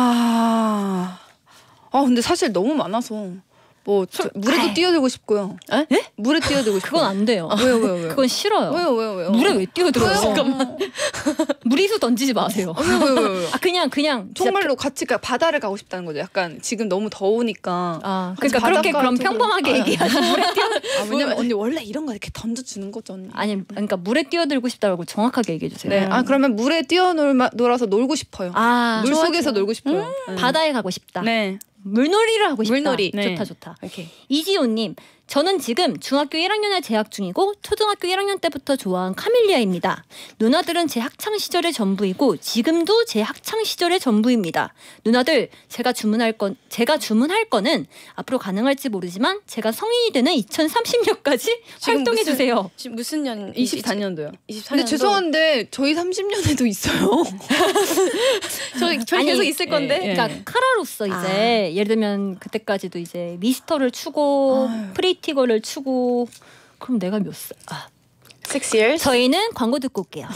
근데 사실 너무 많아서 물에도 뛰어들고 싶고요. 예? 물에 뛰어들고 싶어요. 그건 안 돼요. 왜요? 그건 싫어요. 왜요? 물에 왜 뛰어들어요? 왜요? 잠깐만. 무리수 던지지 마세요. 왜요? 그냥 정말로 같이 바다를 가고 싶다는 거죠. 약간 지금 너무 더우니까. 그러니까 그렇게 그럼 쪽으로. 평범하게 얘기하죠. 물에 왜냐면 언니 원래 이런 거 이렇게 던져주는 거죠, 언니. 아니, 그러니까 물에 뛰어들고 싶다고 정확하게 얘기해 주세요. 네. 그러면 물에 뛰어놀아서 놀고 싶어요. 물 속에서 놀고 싶어요. 바다에 가고 싶다. 네. 물놀이를 하고 싶다. 물놀이. 네. 좋다. 오케이. 이지호님, 저는 지금 중학교 1학년에 재학 중이고 초등학교 1학년 때부터 좋아한 카밀리아입니다. 누나들은 제 학창 시절의 전부이고 지금도 제 학창 시절의 전부입니다. 누나들, 제가 주문할 거는 앞으로 가능할지 모르지만 제가 성인이 되는 2030년까지 활동해 주세요. 지금 무슨 년? 24년도요. 24년도. 근데 죄송한데 저희 30년에도 있어요. 저희 계속 있을 건데. 그러니까 카라로서 이제 예를 들면 그때까지도 이제 미스터를 추고 프리티걸을 추고 그럼 내가 몇 살? 6 years. 저희는 광고 듣고 올게요.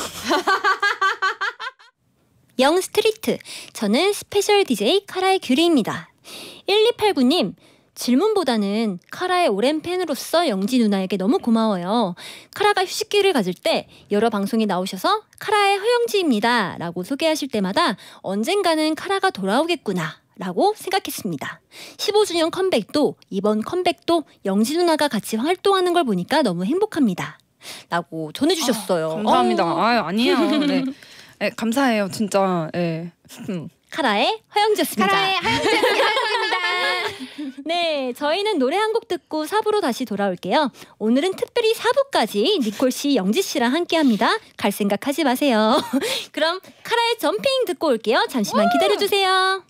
영 스트리트, 저는 스페셜 DJ 카라의 규리입니다. 1289님, 질문보다는 카라의 오랜 팬으로서 영지 누나에게 너무 고마워요. 카라가 휴식기를 가질 때 여러 방송에 나오셔서 카라의 허영지입니다 라고 소개하실 때마다 언젠가는 카라가 돌아오겠구나 라고 생각했습니다. 15주년 컴백도 이번 컴백도 영지 누나가 같이 활동하는 걸 보니까 너무 행복합니다 라고 전해주셨어요. 감사합니다. 아니에요. 네. 네, 감사해요. 진짜. 네. 카라의 허영지였습니다. 카라의 허영지입니다. 네, 저희는 노래 한 곡 듣고 4부로 다시 돌아올게요. 오늘은 특별히 4부까지 니콜 씨, 영지 씨랑 함께합니다. 갈 생각하지 마세요. 그럼 카라의 점핑 듣고 올게요. 잠시만 기다려주세요.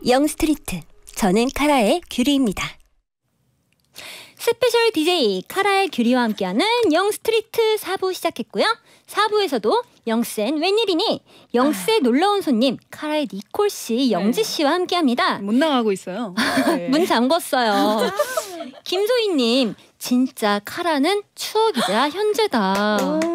영스트리트. 저는 카라의 규리입니다. 스페셜 DJ 카라의 규리와 함께하는 영스트리트 4부 시작했고요. 4부에서도 영센 웬일이니 영스의 놀라운 손님 카라의 니콜씨, 영지씨와 함께합니다. 못 나가고 있어요. 네. 문 잠궜어요. 김소희님, 진짜 카라는 추억이자 현재다.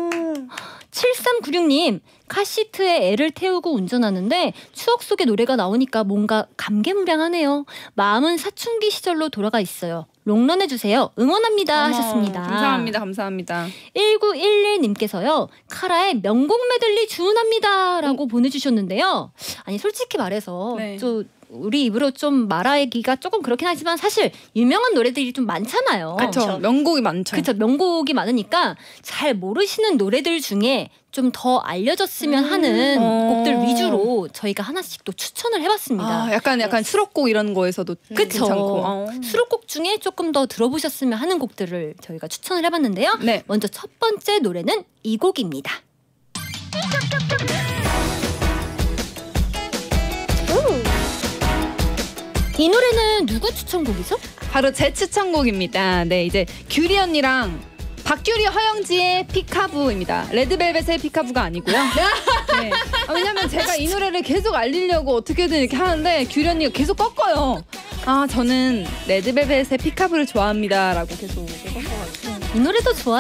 7396님, 카시트에 애를 태우고 운전하는데 추억 속의 노래가 나오니까 뭔가 감개무량하네요. 마음은 사춘기 시절로 돌아가 있어요. 롱런해주세요. 응원합니다. 하셨습니다. 감사합니다. 1911님께서요. 카라의 명곡 메들리 주문합니다. 라고 보내주셨는데요. 아니 솔직히 말해서 네. 좀 우리 입으로 좀 말하기가 조금 그렇긴 하지만 사실 유명한 노래들이 좀 많잖아요. 그렇죠. 명곡이 많죠. 그렇죠. 명곡이 많으니까 잘 모르시는 노래들 중에 좀 더 알려졌으면 하는 곡들 위주로 저희가 하나씩 또 추천을 해봤습니다. 약간 수록곡 이런 거에서도 괜찮고. 수록곡 중에 조금 더 들어보셨으면 하는 곡들을 저희가 추천을 해봤는데요. 네. 먼저 첫 번째 노래는 이 곡입니다. 이 노래는 누구 추천곡이죠? 바로 제 추천곡입니다. 네, 이제 규리 언니랑 박규리 허영지의 피카부입니다. 레드벨벳의 피카부가 아니고요. 네. 왜냐면 제가 이 노래를 계속 알리려고 어떻게든 이렇게 하는데 규리 언니가 계속 꺾어요. 저는 레드벨벳의 피카부를 좋아합니다라고 계속 꺾어가지고. 이 노래도 좋아요.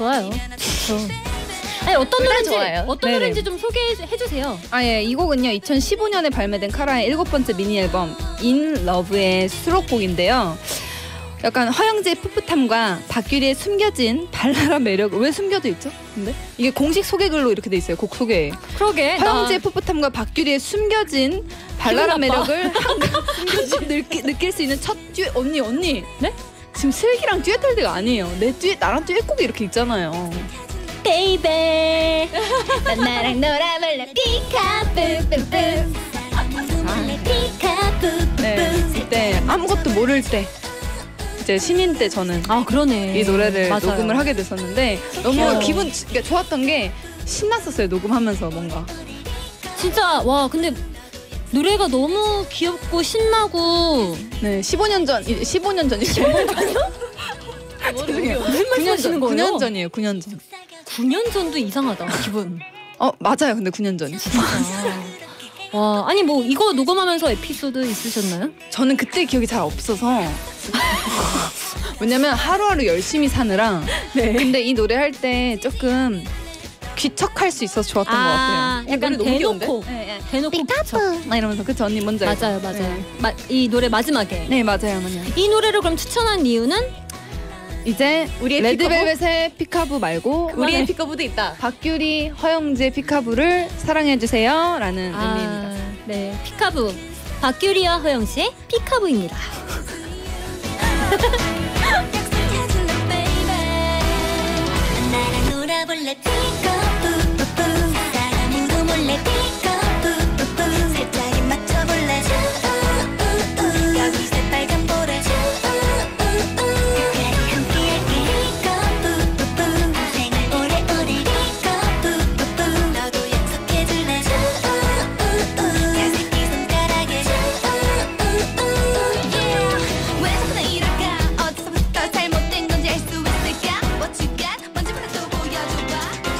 아니 어떤 노래인지 좋아요. 어떤 네네. 노래인지 좀 소개해 주세요. 예, 이 곡은요 2015년에 발매된 카라의 7번째 미니 앨범 In Love의 수록곡인데요. 약간 허영지의 풋풋함과 박규리의 숨겨진 발랄한 매력. 왜 숨겨져 있죠? 근데 이게 공식 소개글로 이렇게 돼 있어요. 곡 소개에. 그러게. 허영지의 풋풋함과 박규리의 숨겨진 발랄한 매력을 한껏 느낄 수 있는 첫 듀엣. 언니. 네? 지금 슬기랑 듀엣할 때가 아니에요. 나랑 듀엣곡이 이렇게 있잖아요. 베이베 난 나랑 놀아볼래 피카푸푸푸 네, 그때 아무것도 모를 때 이제 신인 때 저는 그러네. 이 노래를 맞아요. 녹음을 하게 됐었는데 너무 귀여워. 기분 좋았던 게 신났었어요. 녹음하면서 뭔가. 진짜 와 근데 노래가 너무 귀엽고 신나고. 네, 15년 전이요? 죄송해요. 무슨 말씀하시는 거예요? 9년 전이에요. 9년 전. 9년 전도 이상하다 기분. 맞아요. 근데 9년 전이. 와 아니 뭐 이거 녹음하면서 에피소드 있으셨나요? 저는 그때 기억이 잘 없어서. 왜냐면 하루하루 열심히 사느라. 네. 근데 이 노래 할 때 조금 귀척할 수 있어서 좋았던 것 같아요. 약간 노래 너무 귀여운데? 대놓고 피카푸 이러면서 그쵸 언니 뭔지 알죠? 맞아요. 네. 이 노래 마지막에. 네 맞아요. 이 노래를 그럼 추천한 이유는 이제 우리의 레드벨벳의 피카부 말고 우리의 피카부도 있다. 박규리, 허영지의 피카부를 사랑해주세요 라는 의미입니다. 네, 피카부 박규리와 허영 씨의 피카부입니다. 나랑 놀아볼래 피카푸푸푸 사람도 몰래 피카푸푸푸 살짝이 맞춰볼래 쭈우우우 여기 새빨간 볼에 쭈우우우 끝까지 함께할게 피카푸푸푸 생활 오래오래 피카푸푸푸 너도 약속해줄래 쭈우우우 야생기 손가락에 쭈우우우 yeah 왜 자꾸 나 이럴까 어디서부터 잘못된 건지 알 수 있을까 What you got 먼지부터 또 보여줘봐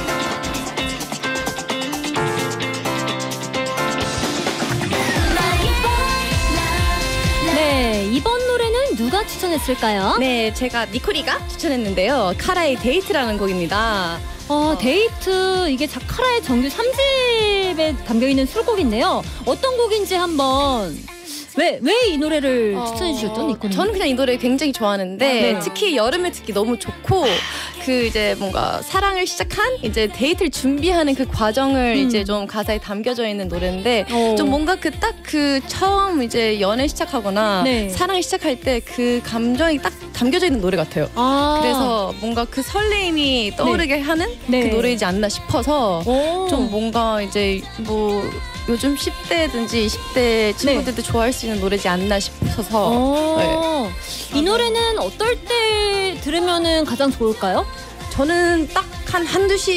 네, 이번 노래는 누가 추천했을까요? 네, 제가 니코리가 추천했는데요. 카라의 데이트라는 곡입니다. 데이트 이게 자카라의 정규 3집에 담겨있는 수록곡인데요. 어떤 곡인지 한번 왜 이 노래를 추천해 주셨죠, 니코님? 저는 그냥 이 노래 굉장히 좋아하는데 네. 특히 여름에 듣기 너무 좋고 그 이제 뭔가 사랑을 시작한 이제 데이트를 준비하는 그 과정을 이제 좀 가사에 담겨져 있는 노래인데 좀 뭔가 그 딱 그 처음 이제 연애 시작하거나 네. 사랑을 시작할 때 그 감정이 딱 담겨져 있는 노래 같아요. 그래서 뭔가 그 설레임이 떠오르게 하는 네. 그 노래이지 않나 싶어서 오. 좀 뭔가 이제 뭐 요즘 10대든지 20대 친구들도 좋아할 수 있는 노래지 않나 싶어서 네. 이 노래는 어떨 때 들으면은 가장 좋을까요? 저는 딱 한두 시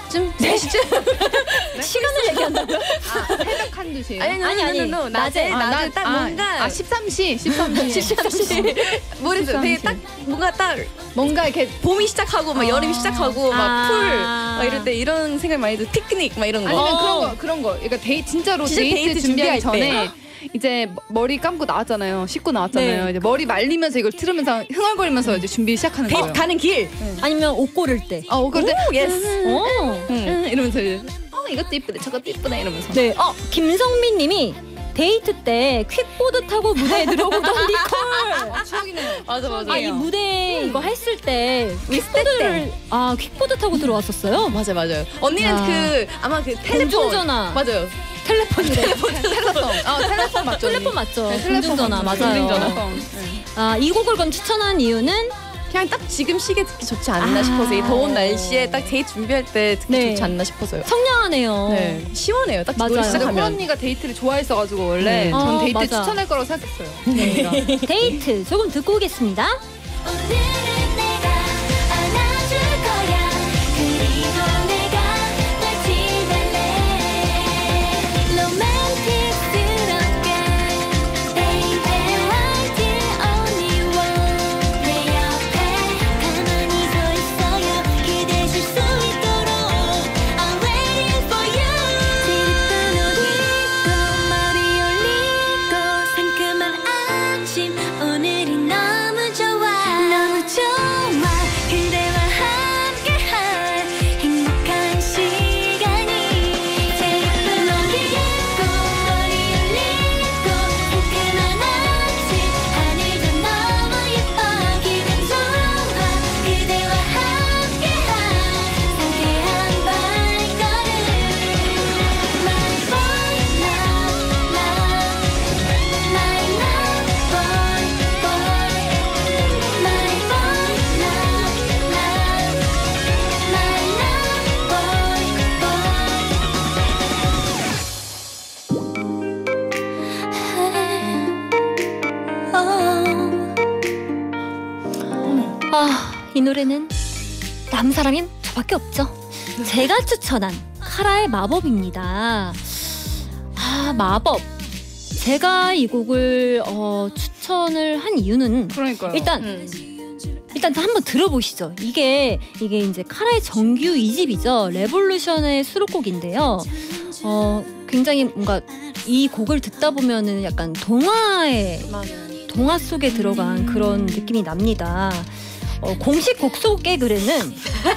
2시쯤? 3시쯤? 시간을 얘기한다고요? 새벽 한 2시에요? 아니. 낮에 딱 뭔가 13시 13시 모르겠어요. 되게 딱 뭔가 이렇게 봄이 시작하고 막 여름이 시작하고 막 풀 막 이럴 때 이런 생각 많이 들어. 피크닉 막 이런 거. 아니면 그런 거 그러니까 진짜로 데이트 준비하기 전에 이제 머리 감고 나왔잖아요. 씻고 나왔잖아요. 네. 이제 머리 말리면서 이걸 틀으면서 흥얼거리면서 이제 준비 시작하는 거예요. 데이트 가는 길. 아니면 옷 고를 때. 옷 그때 예스. 이러면서 이제 이것도 이쁘네 저것도 이쁘네 이러면서. 네. 김성민 님이 데이트 때 퀵보드 타고 무대에 들어오던 니콜. 추억이네요. 맞아. 이 무대 이거 했을 때 퀵보드를 퀵보드 타고 들어왔었어요? 맞아요. 언니는 아마 그 텔레폰 공중전화. 맞아요. 텔레폰이래. 텔레폰 맞죠? 텔레폰 맞죠? 네, 공중전화 맞아요. 공중전화. 이 곡을 그럼 추천한 이유는 그냥 딱 지금 시기에 듣기 좋지 않나 싶어서 이 더운 날씨에 딱 데이트 준비할 때 듣기 좋지 않나 싶어서요. 청량하네요. 네, 시원해요. 딱 맞아요. 노래 호 시작하면. 언니가 데이트를 좋아했어가지고 원래 전 데이트 맞아. 추천할 거라고 생각했어요. 데이트 조금 듣고 오겠습니다. 오늘은 내가 안아줄 거야. 그리고 내가 널 지낼래. 로맨틱스럽게 Baby right here only one. 내 옆에 가만히 서 있어요. 기대줄 수 있도록 I'm waiting for you. 지릿한 옷 입고 머리 올리고 상큼한 아침 오늘이 너무 좋아 그대와 함께한 행복한 시간이 제일 예쁜 옷 입고 머리 올리고 상큼한 아침 하늘도 너무 예뻐 기분 좋아 그대와 함께한 상쾌한 발걸음 My boy love My love boy My boy love My love boy 이 노래는 남 사람인 저밖에 없죠. 제가 추천한 카라의 마법입니다. 마법. 제가 이 곡을 추천을 한 이유는 그러니까요. 일단 한번 들어보시죠. 이게 이제 카라의 정규 2집이죠. 레볼루션의 수록곡인데요. 굉장히 뭔가 이 곡을 듣다 보면은 약간 동화 속에 들어간 그런 느낌이 납니다. 공식 곡소개 글에는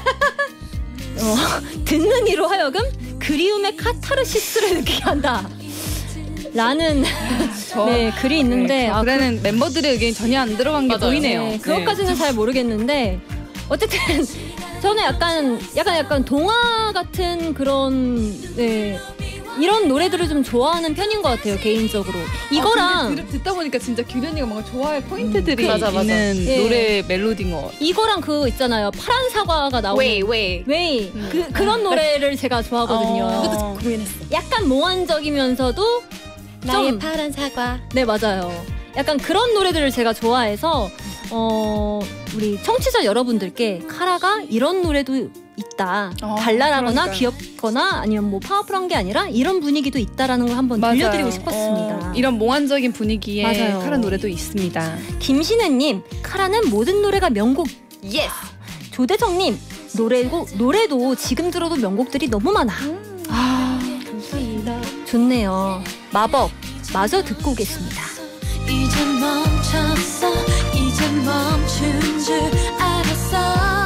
듣는 이로 하여금 그리움의 카타르시스를 느끼게 한다. 라는 글이 있는데 그래는 멤버들의 의견이 전혀 안 들어간 게 보이네요. 네, 그것까지는 잘 모르겠는데 어쨌든 저는 약간 동화 같은 그런 이런 노래들을 좀 좋아하는 편인 것 같아요 개인적으로. 이거랑 듣다 보니까 진짜 규현이가 뭔가 좋아할 포인트들이 맞아. 있는 노래 멜로디인 것 같아요. 이거랑 그 있잖아요 파란 사과가 나오는 웨이 그런 노래를 제가 좋아하거든요. 그것도 고민했어. 약간 몽환적이면서도 나의 좀 파란 사과. 네 맞아요. 약간 그런 노래들을 제가 좋아해서 우리 청취자 여러분들께 카라가 이런 노래도 있다. 발랄하거나 귀엽거나 아니면 뭐 파워풀한 게 아니라 이런 분위기도 있다라는 걸 한번 들려드리고 싶었습니다. 이런 몽환적인 분위기에 맞아요. 카라 노래도 있습니다. 김신혜님 카라는 모든 노래가 명곡. 예스. 조대정님 노래도 지금 들어도 명곡들이 너무 많아. 감사합니다. 좋네요. 마법 마저 듣고 오겠습니다. 이제 멈췄어 이제 멈춘 줄 알았어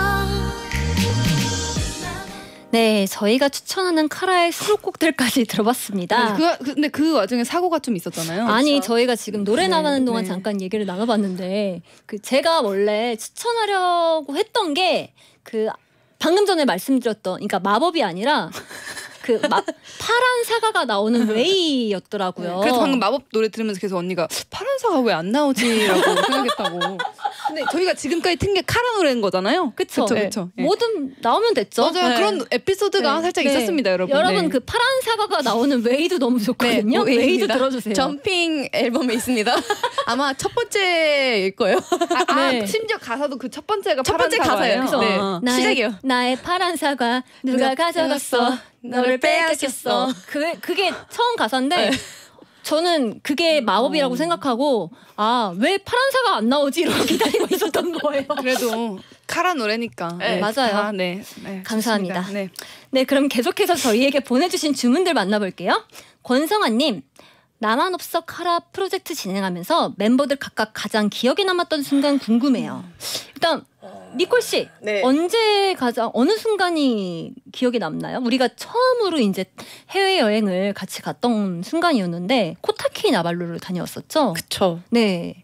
네, 저희가 추천하는 카라의 수록곡들까지 들어봤습니다. 근데 그 와중에 사고가 좀 있었잖아요. 아니 그렇죠? 저희가 지금 노래 나가는 동안 잠깐 얘기를 나눠봤는데 제가 원래 추천하려고 했던 게 방금 전에 말씀드렸던 그러니까 마법이 아니라 파란 사과가 나오는 웨이였더라고요. 그래서 방금 마법 노래 들으면서 계속 언니가 파란 사과 왜 안 나오지라고 생각했다고. 근데 저희가 지금까지 튼 게 카라 노래인 거잖아요. 그쵸. 그쵸. 네. 뭐든 나오면 됐죠. 맞아요. 네. 그런 에피소드가 네. 살짝 네. 있었습니다, 여러분. 여러분 네. 그 파란 사과가 나오는 웨이도 너무 좋거든요. 네, 웨이도 웨이입니다. 들어주세요. 점핑 앨범에 있습니다. 아마 첫 번째일 거예요. 네. 심지어 가사도 그 첫 번째가 첫 번째 파란 가사예요. 사과예요. 네. 시작이에요. 나의 파란 사과 누가 가져갔어? 너를 빼앗겼어. 그게 처음 가사인데 저는 그게 마법이라고 생각하고 왜 파란 사과 안 나오지? 이러고 기다리고 있었던 거예요. 그래도 카라 노래니까. 네, 맞아요. 네, 감사합니다. 좋습니다. 네. 네, 그럼 계속해서 저희에게 보내주신 주문들 만나볼게요. 권성아님, 나만 없어 카라 프로젝트 진행하면서 멤버들 각각 가장 기억에 남았던 순간 궁금해요. 일단 니콜 씨, 네. 언제 가장 어느 순간이 기억에 남나요? 우리가 처음으로 이제 해외 여행을 같이 갔던 순간이었는데 코타키나발루를 다녀왔었죠. 그쵸. 네.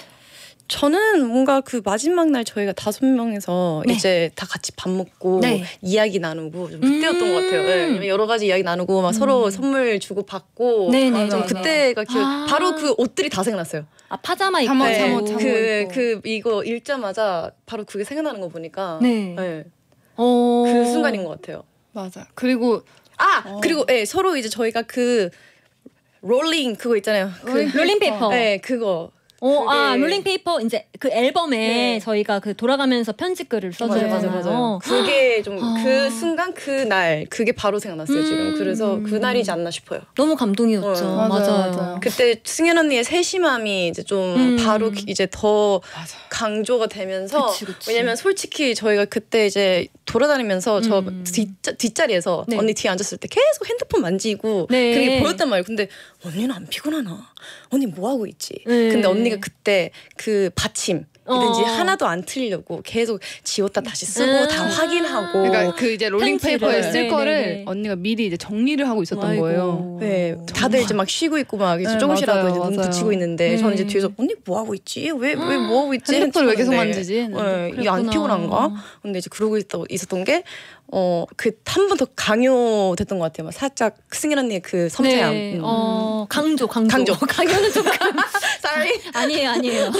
저는 뭔가 그 마지막 날 저희가 5명에서 네. 이제 다 같이 밥 먹고 네. 이야기 나누고 좀 그때였던 것 같아요. 네. 여러 가지 이야기 나누고 막 서로 선물 주고 받고 네네. 좀 그때가 기억. 바로 그 옷들이 다 생각났어요. 파자마 입고. 잠옷 그 이거 읽자마자 바로 그게 생각나는 거 보니까 네. 그 순간인 것 같아요. 맞아. 그리고 그리고 서로 이제 저희가 그 롤링 그거 있잖아요. 그 롤링페이퍼. 네, 그거. 롤링페이퍼 이제 그 앨범에 네. 저희가 그 돌아가면서 편지글을 써주잖아요. 맞아요. 그게 좀 그 순간 그 날 그게 바로 생각났어요 지금. 그래서 그 날이지 않나 싶어요. 너무 감동이었죠. 맞아요. 그때 승현 언니의 세심함이 이제 좀 바로 이제 더 맞아. 강조가 되면서 그치. 왜냐면 솔직히 저희가 그때 이제 돌아다니면서 저 뒷자리에서 네. 언니 뒤에 앉았을 때 계속 핸드폰 만지고 네. 그게 보였단 말이에요. 근데 언니는 안 피곤하나? 언니 뭐 하고 있지? 네. 근데 언니가 그때 그 받침 이든지 어. 하나도 안 틀리려고 계속 지웠다 다시 쓰고 다 확인하고 그러니까 그 이제 롤링페이퍼에 편지를. 쓸 거를 네네네. 언니가 미리 이제 정리를 하고 있었던 아이고. 거예요. 네, 다들 이제 막 쉬고 있고 막 이제 네, 조금씩이라도 맞아요, 이제 눈 맞아요. 붙이고 있는데 네. 저는 이제 뒤에서 언니 뭐 하고 있지? 왜 뭐 하고 있지? 핸드폰을 왜 계속 했는데 만지지? 네, 이게 안 그랬구나. 피곤한가? 근데 이제 그러고 있었던 게 그 한 번 더 강요됐던 것 같아요. 막 살짝 승현 언니의 그 섬세함. 네. 강조. 강요는 좀 Sorry. 아니에요.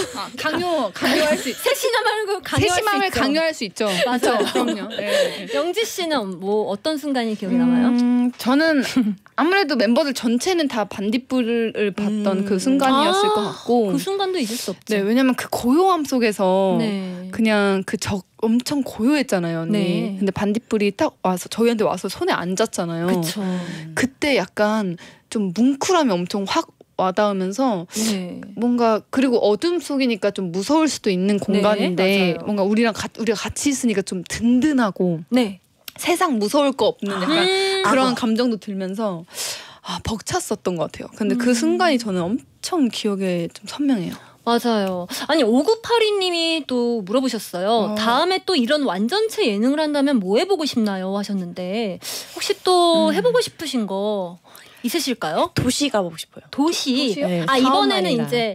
강요할 수 있. 세심함 말고 강요할 수 세심함을 있죠. 강요할 수 있죠. 맞아요. 그럼요. 네. 영지 씨는 뭐 어떤 순간이 기억에 남아요? 저는 아무래도 멤버들 전체는 다 반딧불을 봤던 그 순간이었을 것 같고. 그 순간도 잊을 수 없죠. 네, 왜냐면 그 고요함 속에서 네. 그냥 그 엄청 고요했잖아요, 언니. 네. 근데 반딧불이 딱 와서 저희한테 와서 손에 앉았잖아요. 그쵸. 그때 약간 좀 뭉클함이 엄청 확 와닿으면서 네. 뭔가 그리고 어둠 속이니까 좀 무서울 수도 있는 공간인데 맞아요. 뭔가 우리가 같이 있으니까 좀 든든하고 네. 세상 무서울 거 없는 약간 그런 아. 감정도 들면서 벅찼었던 것 같아요. 근데 그 순간이 저는 엄청 기억에 좀 선명해요. 맞아요. 아니 5982님이 또 물어보셨어요. 다음에 또 이런 완전체 예능을 한다면 뭐 해보고 싶나요? 하셨는데 혹시 또 해보고 싶으신 거 있으실까요? 도시 가보고 싶어요. 도시. 도시요? 네, 이번에는 사업만이다. 이제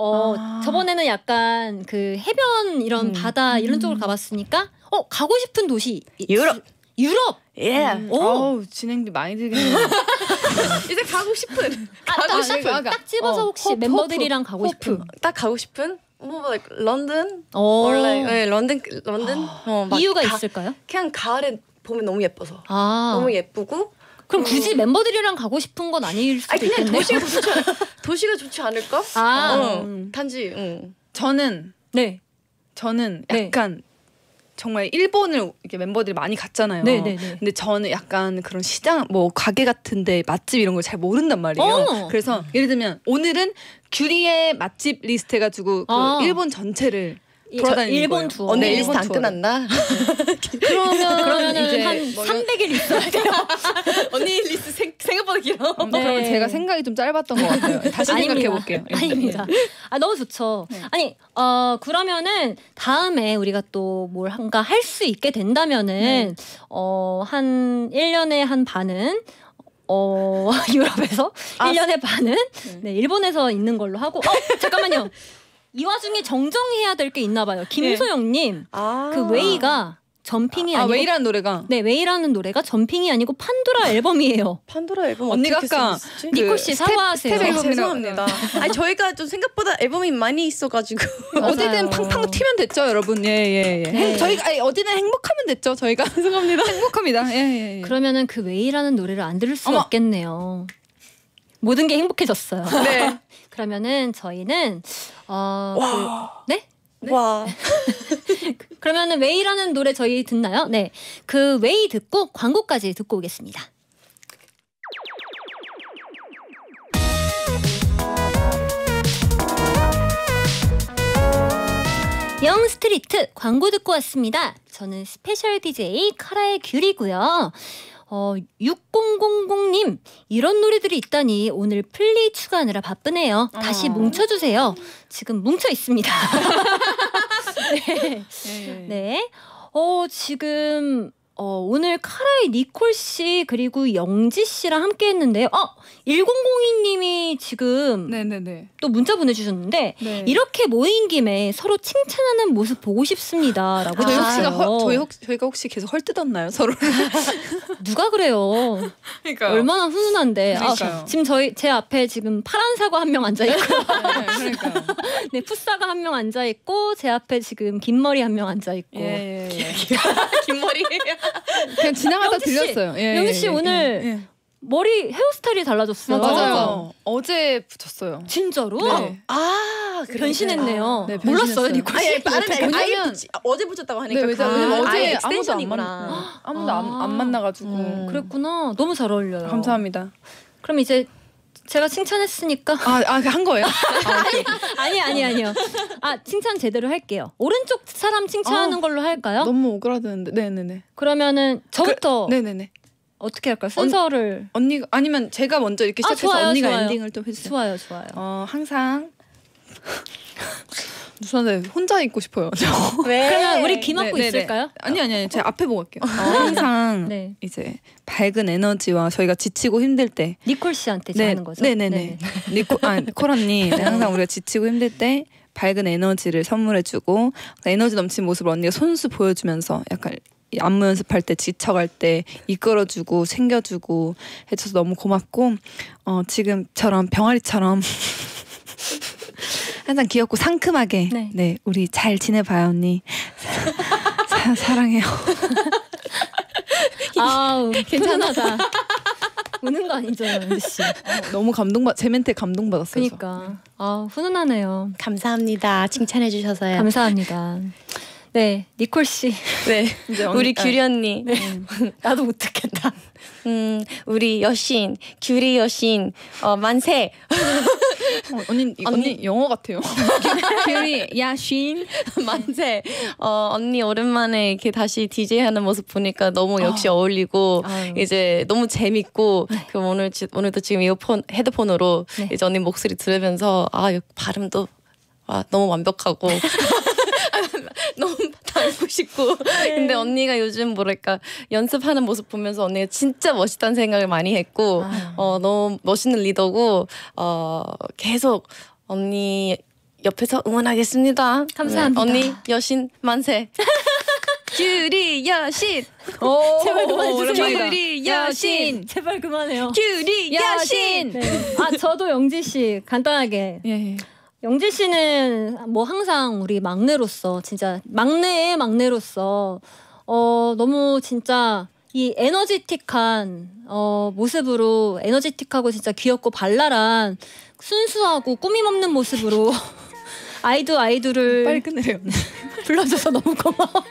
저번에는 약간 그 해변 이런 바다 이런 쪽으로 가봤으니까 가고 싶은 도시 유럽. 유럽. 예. 어우 진행비 많이 들겠네요. 이제 가고 싶은. 딱 집어서 혹시 멤버들이랑 가고 싶은. 딱 가고 싶은? 뭐 like 런던? 오. 원래 네, 런던. 막 이유가 있을까요? 그냥 가을에 보면 너무 예뻐서. 아. 너무 예쁘고. 그럼 굳이 멤버들이랑 가고 싶은 건 아닐 수도 그냥 있겠네요. 도시가 좋지 않을까? 단지. 저는 네. 네. 약간 정말 일본을 이렇게 멤버들이 많이 갔잖아요. 네네네. 근데 저는 약간 그런 시장 뭐 가게 같은데 맛집 이런 걸 잘 모른단 말이에요. 그래서 예를 들면 오늘은 규리의 맛집 리스트 해가지고 그 일본 전체를 돌아다니는 일본 거예요. 투어. 언니 네. 리스트 안 끝났나? 그러면은 이제 한 300일 있어야 돼요. 언니 리스트 생각보다 길어. 그러면 제가 생각이 좀 짧았던 것 같아요. 다시 생각해 볼게요. 아닙니다. 너무 좋죠. 아니 그러면은 다음에 우리가 또 뭘 한가 할 수 있게 된다면은 한 1년에 한 반은 유럽에서 1년에 반은 네, 일본에서 있는 걸로 하고 잠깐만요. 이 와중에 정정해야 될 게 있나 봐요. 김소영님 그 웨이가 점핑이 아니고 웨이라는 노래가 네, 웨이라는 노래가 점핑이 아니고 판도라 앨범이에요. 판도라 앨범 언니가 어떻게 아까 생겼지? 니콜 씨 사과하세요. 스텝 앨범이라고. 죄송합니다. 아니 저희가 좀 생각보다 앨범이 많이 있어가지고 어디든 팡팡 튀면 됐죠, 여러분. 예. 네. 저희가 어디든 행복하면 됐죠, 저희가. 죄송합니다. 행복합니다. 예. 그러면은 그 웨이라는 노래를 안 들을 수가 어머. 없겠네요. 모든 게 행복해졌어요. 네. 그러면은 저희는 네? 와. 그러면은 웨이라는 노래 저희 듣나요? 네. 그 웨이 듣고 광고까지 듣고 오겠습니다. 영스트리트 광고 듣고 왔습니다. 저는 스페셜 DJ 카라의 귤이고요. 6000님 이런 노래들이 있다니 오늘 플리 추가하느라 바쁘네요. 다시 뭉쳐주세요. 지금 뭉쳐 있습니다. 네. 네. 지금 오늘 카라의 니콜 씨 그리고 영지 씨랑 함께 했는데요. 1002님이 지금 네네네. 또 문자 보내주셨는데 네. 이렇게 모인 김에 서로 칭찬하는 모습 보고 싶습니다라고 저희가 혹시 계속 헐뜯었나요, 서로를? 누가 그래요? 그러니까 얼마나 훈훈한데. 그러니까요. 지금 제 앞에 지금 파란 사과 한 명 앉아 있고, 그러니까요. 네 풋사과 한 명 앉아 있고, 제 앞에 지금 긴 머리 한 명 앉아 있고. 예. 긴 머리. 그냥 지나가다 영지 씨, 들렸어요. 영지 씨 오늘 머리 헤어스타일이 달라졌어요. 맞아요. 어제 붙였어요. 진짜로? 네. 변신했네요. 네, 몰랐어요, 변신했어요. 니콜 씨. 아니 빠르네. 왜냐면 어제 붙였다고 하니까. 네, 왜냐면 어제 아무도 안 extension이구나. 아무도 안 만나가지고. 그랬구나. 너무 잘 어울려요. 감사합니다. 그럼 이제 제가 칭찬했으니까 한 거예요? 아니요. 칭찬 제대로 할게요. 오른쪽 사람 칭찬하는 걸로 할까요? 너무 오그라드는데. 네네네. 그러면은 저부터 네네네. 어떻게 할까요? 순서를 언니가 아니면 제가 먼저 이렇게 시작해서 좋아요, 언니가 좋아요. 엔딩을 좀 해주세요. 좋아요. 항상 우선은 혼자 있고 싶어요. 그러면 우리 귀 막고 네네네. 있을까요? 아니 제가 앞에 보고 갈게요. 항상 네. 이제 밝은 에너지와 저희가 지치고 힘들 때 니콜 씨한테 네, 하는 거죠? 네네네. 콜 언니 항상 우리가 지치고 힘들 때 밝은 에너지를 선물해주고 에너지 넘치는 모습을 언니가 손수 보여주면서 약간 안무 연습할 때 지쳐갈 때 이끌어주고 챙겨주고 해줘서 너무 고맙고 지금처럼 병아리처럼 항상 귀엽고 상큼하게 네 우리 잘 지내봐요 언니. 사랑해요. 아우 괜찮하다. 우는 거 아니죠, 연지 씨? 너무 제 멘트에 감동받았어요. 그러니까 훈훈하네요. 감사합니다. 칭찬해 주셔서요. 감사합니다. 네, 니콜 씨. 네. 이제 우리 귤이 언니. 나도 못 듣겠다. 우리 여신 귤이 여신 만세. 언니 영어 같아요. 귤이 야신 만세. 언니 오랜만에 이렇게 다시 DJ 하는 모습 보니까 너무 역시 어울리고 이제 너무 재밌고 그럼 오늘도 지금 헤드폰으로 이제 언니 목소리 들으면서 발음도 너무 완벽하고 너무 닮고 싶고 근데 언니가 요즘 뭐랄까 연습하는 모습 보면서 언니가 진짜 멋있다는 생각을 많이 했고 너무 멋있는 리더고 계속 언니 옆에서 응원하겠습니다. 감사합니다. 언니 여신 만세. 귤이 여신. 제발 그만해주세요. 귤이 여신. 제발 그만해요. 귤이 여신. 네. 저도 영지 씨 간단하게. 예. 영지 씨는 뭐 항상 우리 막내로서 진짜 막내의 막내로서 너무 진짜 이 에너지틱한 모습으로 에너지틱하고 진짜 귀엽고 발랄한 순수하고 꾸밈 없는 모습으로 아이돌을 빨리 끝내래요. 불러줘서 너무 고마워요.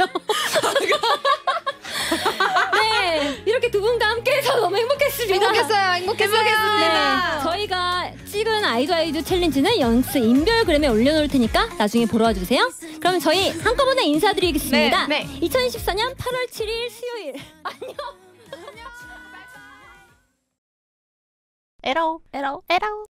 네, 이렇게 두 분과 함께해서 너무 행복했습니다. 행복했습니다. 네, 저희가 찍은 아이돌 챌린지는 연스 인별그램에 올려놓을 테니까 나중에 보러 와주세요. 그럼 저희 한꺼번에 인사드리겠습니다. 네. 2014년 8월 7일 수요일. 안녕. 에러.